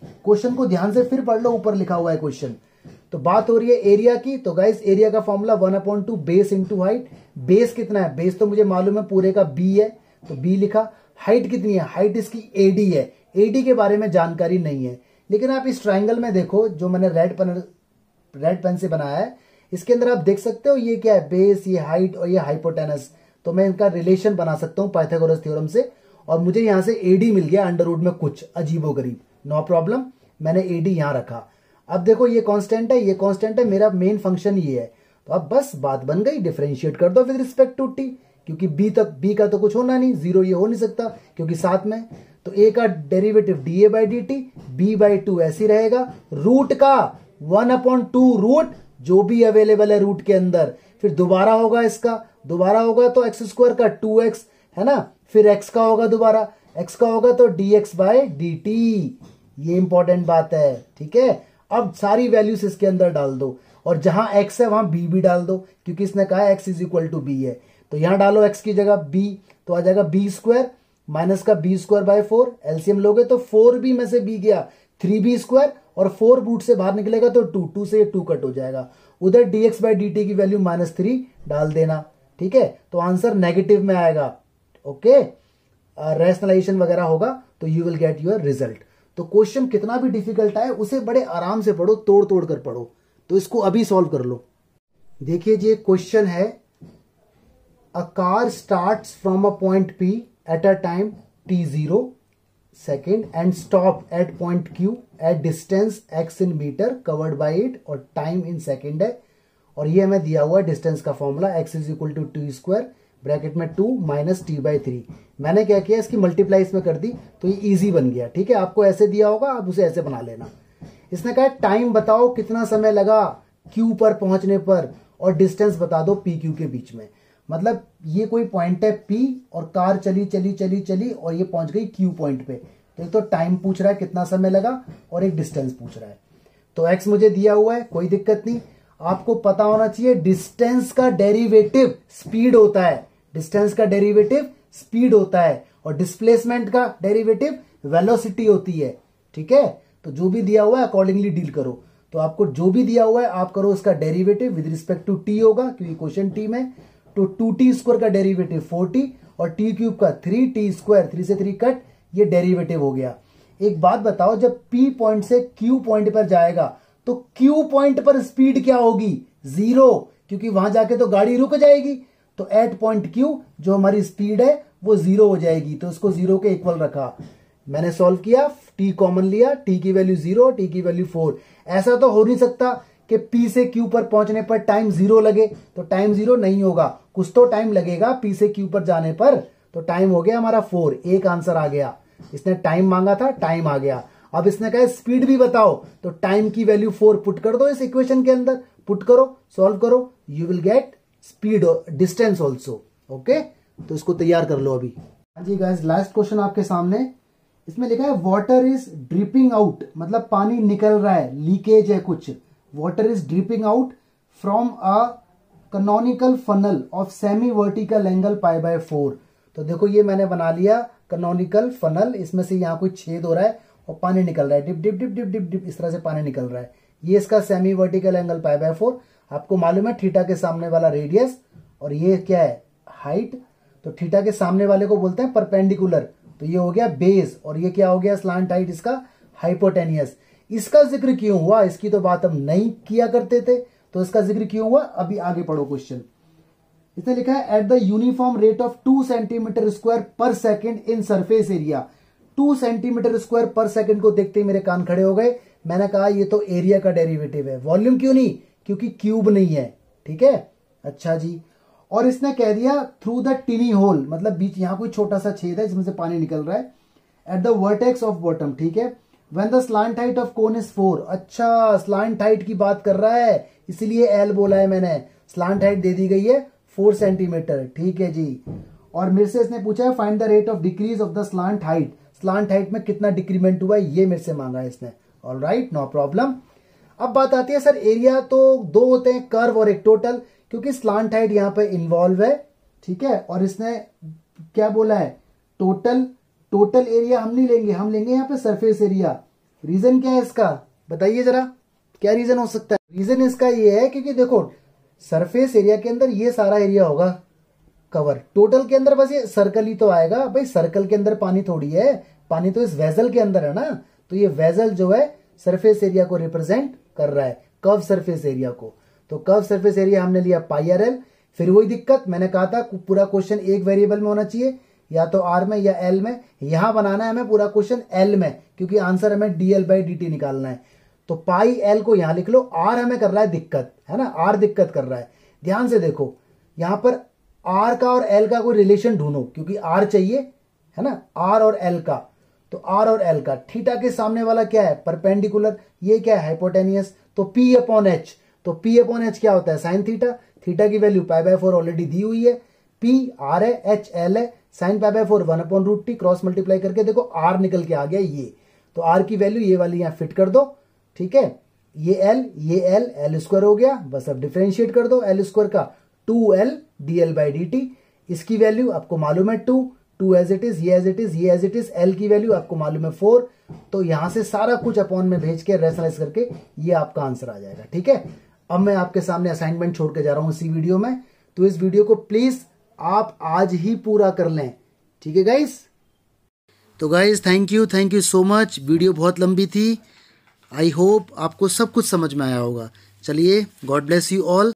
क्वेश्चन को ध्यान से फिर पढ़ लो, ऊपर लिखा हुआ है क्वेश्चन। तो बात हो रही है एरिया की। तो गाइस एरिया का formula 1/2 base into height. Base कितना है, बेस तो मुझे मालूम है पूरे का बी है, तो बी लिखा। हाइट कितनी है, हाइट इसकी एडी है। एडी के बारे में जानकारी नहीं है, लेकिन आप इस ट्राइंगल में देखो जो मैंने रेड पेन से बनाया है, इसके अंदर आप देख सकते हो ये क्या है, बेस, ये हाइट और ये हाइपोटेनस। तो मैं इनका रिलेशन बना सकता हूं पाइथागोरस थ्योरम से, और मुझे यहां से एडी मिल गया अंडर रूट में कुछ अजीबोगरीब। नो प्रॉब्लम, मैंने एडी यहां रखा। अब देखो ये कांस्टेंट है, ये कांस्टेंट है, मेरा मेन फंक्शन ये है। तो अब बस बात बन गई, डिफरेंशिएट कर दो विद रिस्पेक्ट टू टी, क्योंकि बी का तो कुछ होना नहीं, जीरो ये हो नहीं सकता क्योंकि साथ में। तो ए का derivative d a by D t, b by two ऐसी रहेगा। रूट का 1/2 रूट जो भी अवेलेबल है रूट के अंदर, फिर दोबारा होगा इसका, दोबारा होगा तो एक्स स्क्वायर का 2x है ना, फिर x का होगा दोबारा, x का होगा तो dx बाय dt। ये इंपॉर्टेंट बात है, ठीक है। अब सारी वैल्यूज इसके अंदर डाल दो, और जहां x है वहां b भी डाल दो, क्योंकि इसने कहा x is equal to b है। तो यहां डालो x की जगह b, तो आ जाएगा बी स्क्वायर माइनस का बी स्क्वायर बाय 4। एलसीएम लोगे तो 4b में से b गया 3b स्क्वायर, और 4 रूट से बाहर निकलेगा तो 2 से ये 2 कट हो जाएगा। उधर dx बाई dt की वैल्यू -3 डाल देना, ठीक है। तो आंसर नेगेटिव में आएगा, ओके। रैशनलाइजेशन वगैरह होगा तो you will get your result. तो क्वेश्चन कितना भी डिफिकल्ट आए उसे बड़े आराम से पढ़ो, तोड़ तोड़ कर पढ़ो। तो इसको अभी सॉल्व कर लो। देखिए जी क्वेश्चन है, a car starts from a point P at a time t0 second and stop at point Q at distance x in metre covered by it, और टाइम इन सेकेंड है। और ये हमें दिया हुआ है डिस्टेंस का formula x is equal to t square bracket में 2 माइनस t/3। मैंने क्या किया, इसकी मल्टीप्लाई इसमें कर दी तो ये इजी बन गया, ठीक है। आपको ऐसे दिया होगा, आप उसे ऐसे बना लेना। इसने कहा टाइम बताओ कितना समय लगा Q पर पहुंचने पर, और डिस्टेंस बता दो PQ के बीच में। मतलब ये कोई पॉइंट है P, और कार चली चली चली चली और ये पहुंच गई Q पॉइंट पे। तो एक तो टाइम पूछ रहा है कितना समय लगा, और एक डिस्टेंस पूछ रहा है। तो x मुझे दिया हुआ है, कोई दिक्कत नहीं। आपको पता होना चाहिए डिस्टेंस का डेरिवेटिव स्पीड होता है, डिस्टेंस का डेरिवेटिव स्पीड होता है, और डिस्प्लेसमेंट का डेरिवेटिव वेलोसिटी होती है, ठीक है। तो जो भी दिया हुआ है अकॉर्डिंगली डील करो। तो आपको जो भी दिया हुआ है आप करो उसका derivative with respect to T होगा, क्योंकि क्वेश्चन टी में। तो 2t स्क्वायर का डेरिवेटिव 4t, और टी क्यूब का 3t स्क्वायर, 3 से 3 कट, ये डेरिवेटिव हो गया। एक बात बताओ, जब P पॉइंट से Q पॉइंट पर जाएगा तो Q पॉइंट पर स्पीड क्या होगी, 0, क्योंकि वहां जाके तो गाड़ी रुक जाएगी। तो एट पॉइंट Q जो हमारी स्पीड है वो 0 हो जाएगी, तो उसको 0 के इक्वल रखा। मैंने सॉल्व किया, t कॉमन लिया, t की वैल्यू 0, t की वैल्यू 4। ऐसा तो हो नहीं सकता कि P से Q पर पहुंचने पर टाइम 0 लगे, तो टाइम 0 नहीं होगा, कुछ तो टाइम लगेगा P से Q पर जाने पर। तो टाइम हो गया हमारा 4, एक आंसर आ गया। इसने टाइम मांगा था, टाइम आ गया। अब इसने कहा स्पीड भी बताओ, तो टाइम की वैल्यू 4 पुट कर दो इस इक्वेशन के अंदर, पुट करो, सॉल्व करो, you will get speed distance also, okay. तो इसको तैयार कर लो अभी। हाँ जी गाइस, लास्ट क्वेश्चन आपके सामने। इसमें लिखा है वाटर इज ड्रिपिंग आउट, मतलब पानी निकल रहा है, लीकेज है कुछ। Water is dripping out from a canonical funnel of semi vertical angle π/4। तो देखो ये मैंने बना लिया कैनोनिकल फनल, इसमें से यहाँ कोई छेद हो रहा है और पानी निकल रहा है, dip dip dip dip dip dip, इस तरह से पानी निकल रहा है। ये इसका सेमी वर्टिकल एंगल π/4। आपको मालूम है थीटा के सामने वाला रेडियस, और ये क्या है, हाइट। तो थीटा के सामने वाले को बोलते हैं परपेंडिकुलर, तो ये हो गया बेस, और ये क्या हो गया, स्लांट हाइट, इसका हाइपोटेनियस। इसका जिक्र क्यों हुआ, इसकी तो बात हम नहीं किया करते थे, तो इसका जिक्र क्यों हुआ, अभी आगे पढ़ो क्वेश्चन। इसने लिखा है at the uniform rate of 2 centimetre square per second in surface area. 2 centimetre square per second को देखते ही मेरे कान खड़े हो गए। मैंने कहा ये तो एरिया का डेरिवेटिव है, वॉल्यूम क्यों नहीं, क्योंकि क्यूब नहीं है, ठीक है। अच्छा जी, और इसने कह दिया थ्रू द टिनी होल, मतलब बीच यहां कोई छोटा सा छेद है जिसमें से पानी निकल रहा है, at the vertex of bottom, ठीक है। When the slant height of cone is 4। अच्छा, स्लांट हाइट की बात कर रहा है, इसीलिए एल बोला है मैंने। स्लांट हाइट दे दी गई है 4 सेंटीमीटर, ठीक है जी। और मेरे से इसने पूछा है find the rate of decrease of the slant height, slant height में कितना डिक्रीमेंट हुआ है, ये मेरे से मांगा है इसने। Alright, no problem. अब बात आती है सर एरिया तो 2 होते हैं, कर्व और एक टोटल, क्योंकि स्लांट हाइट यहां पे इन्वॉल्व है, ठीक है। और इसने क्या बोला है, टोटल। टोटल एरिया हम नहीं लेंगे, हम लेंगे यहाँ पे सरफेस एरिया, रीजन क्या है इसका, बताइए जरा, क्या रीजन हो सकता है? रीजन इसका ये है क्योंकि देखो सरफेस एरिया के अंदर ये सारा एरिया होगा कवर, टोटल के अंदर बस ये सर्कल ही तो आएगा भाई, सर्कल के अंदर पानी थोड़ी है, पानी तो इस वेजल के अंदर है ना, तो ये वेजल जो है सरफेस एरिया को रिप्रेजेंट कर रहा है, कर्व सरफेस एरिया को। तो कर्व सरफेस एरिया हमने लिया पाई आर एल। फिर वही दिक्कत, मैंने कहा था पूरा क्वेश्चन एक वेरिएबल में होना चाहिए, या तो आर में या एल में। यहां बनाना है हमें पूरा क्वेश्चन एल में, क्योंकि आंसर हमें डीएल बाई डी टी निकालना है। तो पाई एल को यहां लिख लो, आर हमें कर रहा है दिक्कत, है ना, आर दिक्कत कर रहा है। ध्यान से देखो यहां पर आर का और एल का कोई रिलेशन ढूंढो, क्योंकि आर चाहिए, है ना, आर और एल का। तो आर और एल का, थीटा के सामने वाला क्या है, परपेंडिकुलर, ये क्या है, हाइपोटेनियस। तो पी अपॉन एच, तो पी अपॉन एच क्या होता है, साइन थीटा। थीटा की वैल्यू पाई बाय 4 ऑलरेडी दी हुई है, पी आर है, एच एल है, sine pi by 4 1 upon root T, cross multiply करके देखो आर निकल के आ गया ये। तो आर की वैल्यू ये वाली यहां फिट कर दो, ठीक है, ये एल एल स्क्वायर हो गया, बस अब डिफरेंशिएट कर दो एल स्क्वायर का, 2l dl by D T. इसकी वैल्यू आपको मालूम है 2 एज इट इज, ये एज इट इज, ये एज इट इज, एल की वैल्यू आपको मालूम है 4। तो यहां से सारा कुछ अपॉन में भेज के रेशनलाइज करके ये आपका आंसर आ जाएगा, ठीक है। अब मैं आपके सामने असाइनमेंट छोड़ के जा रहा हूं इसी वीडियो में, तो इस वीडियो को प्लीज आप आज ही पूरा कर लें, ठीक है गाइस। तो guys thank you so much. Video बहुत लंबी थी, आई होप आपको सब कुछ समझ में आया होगा। चलिए, गॉड ब्लेस यू ऑल।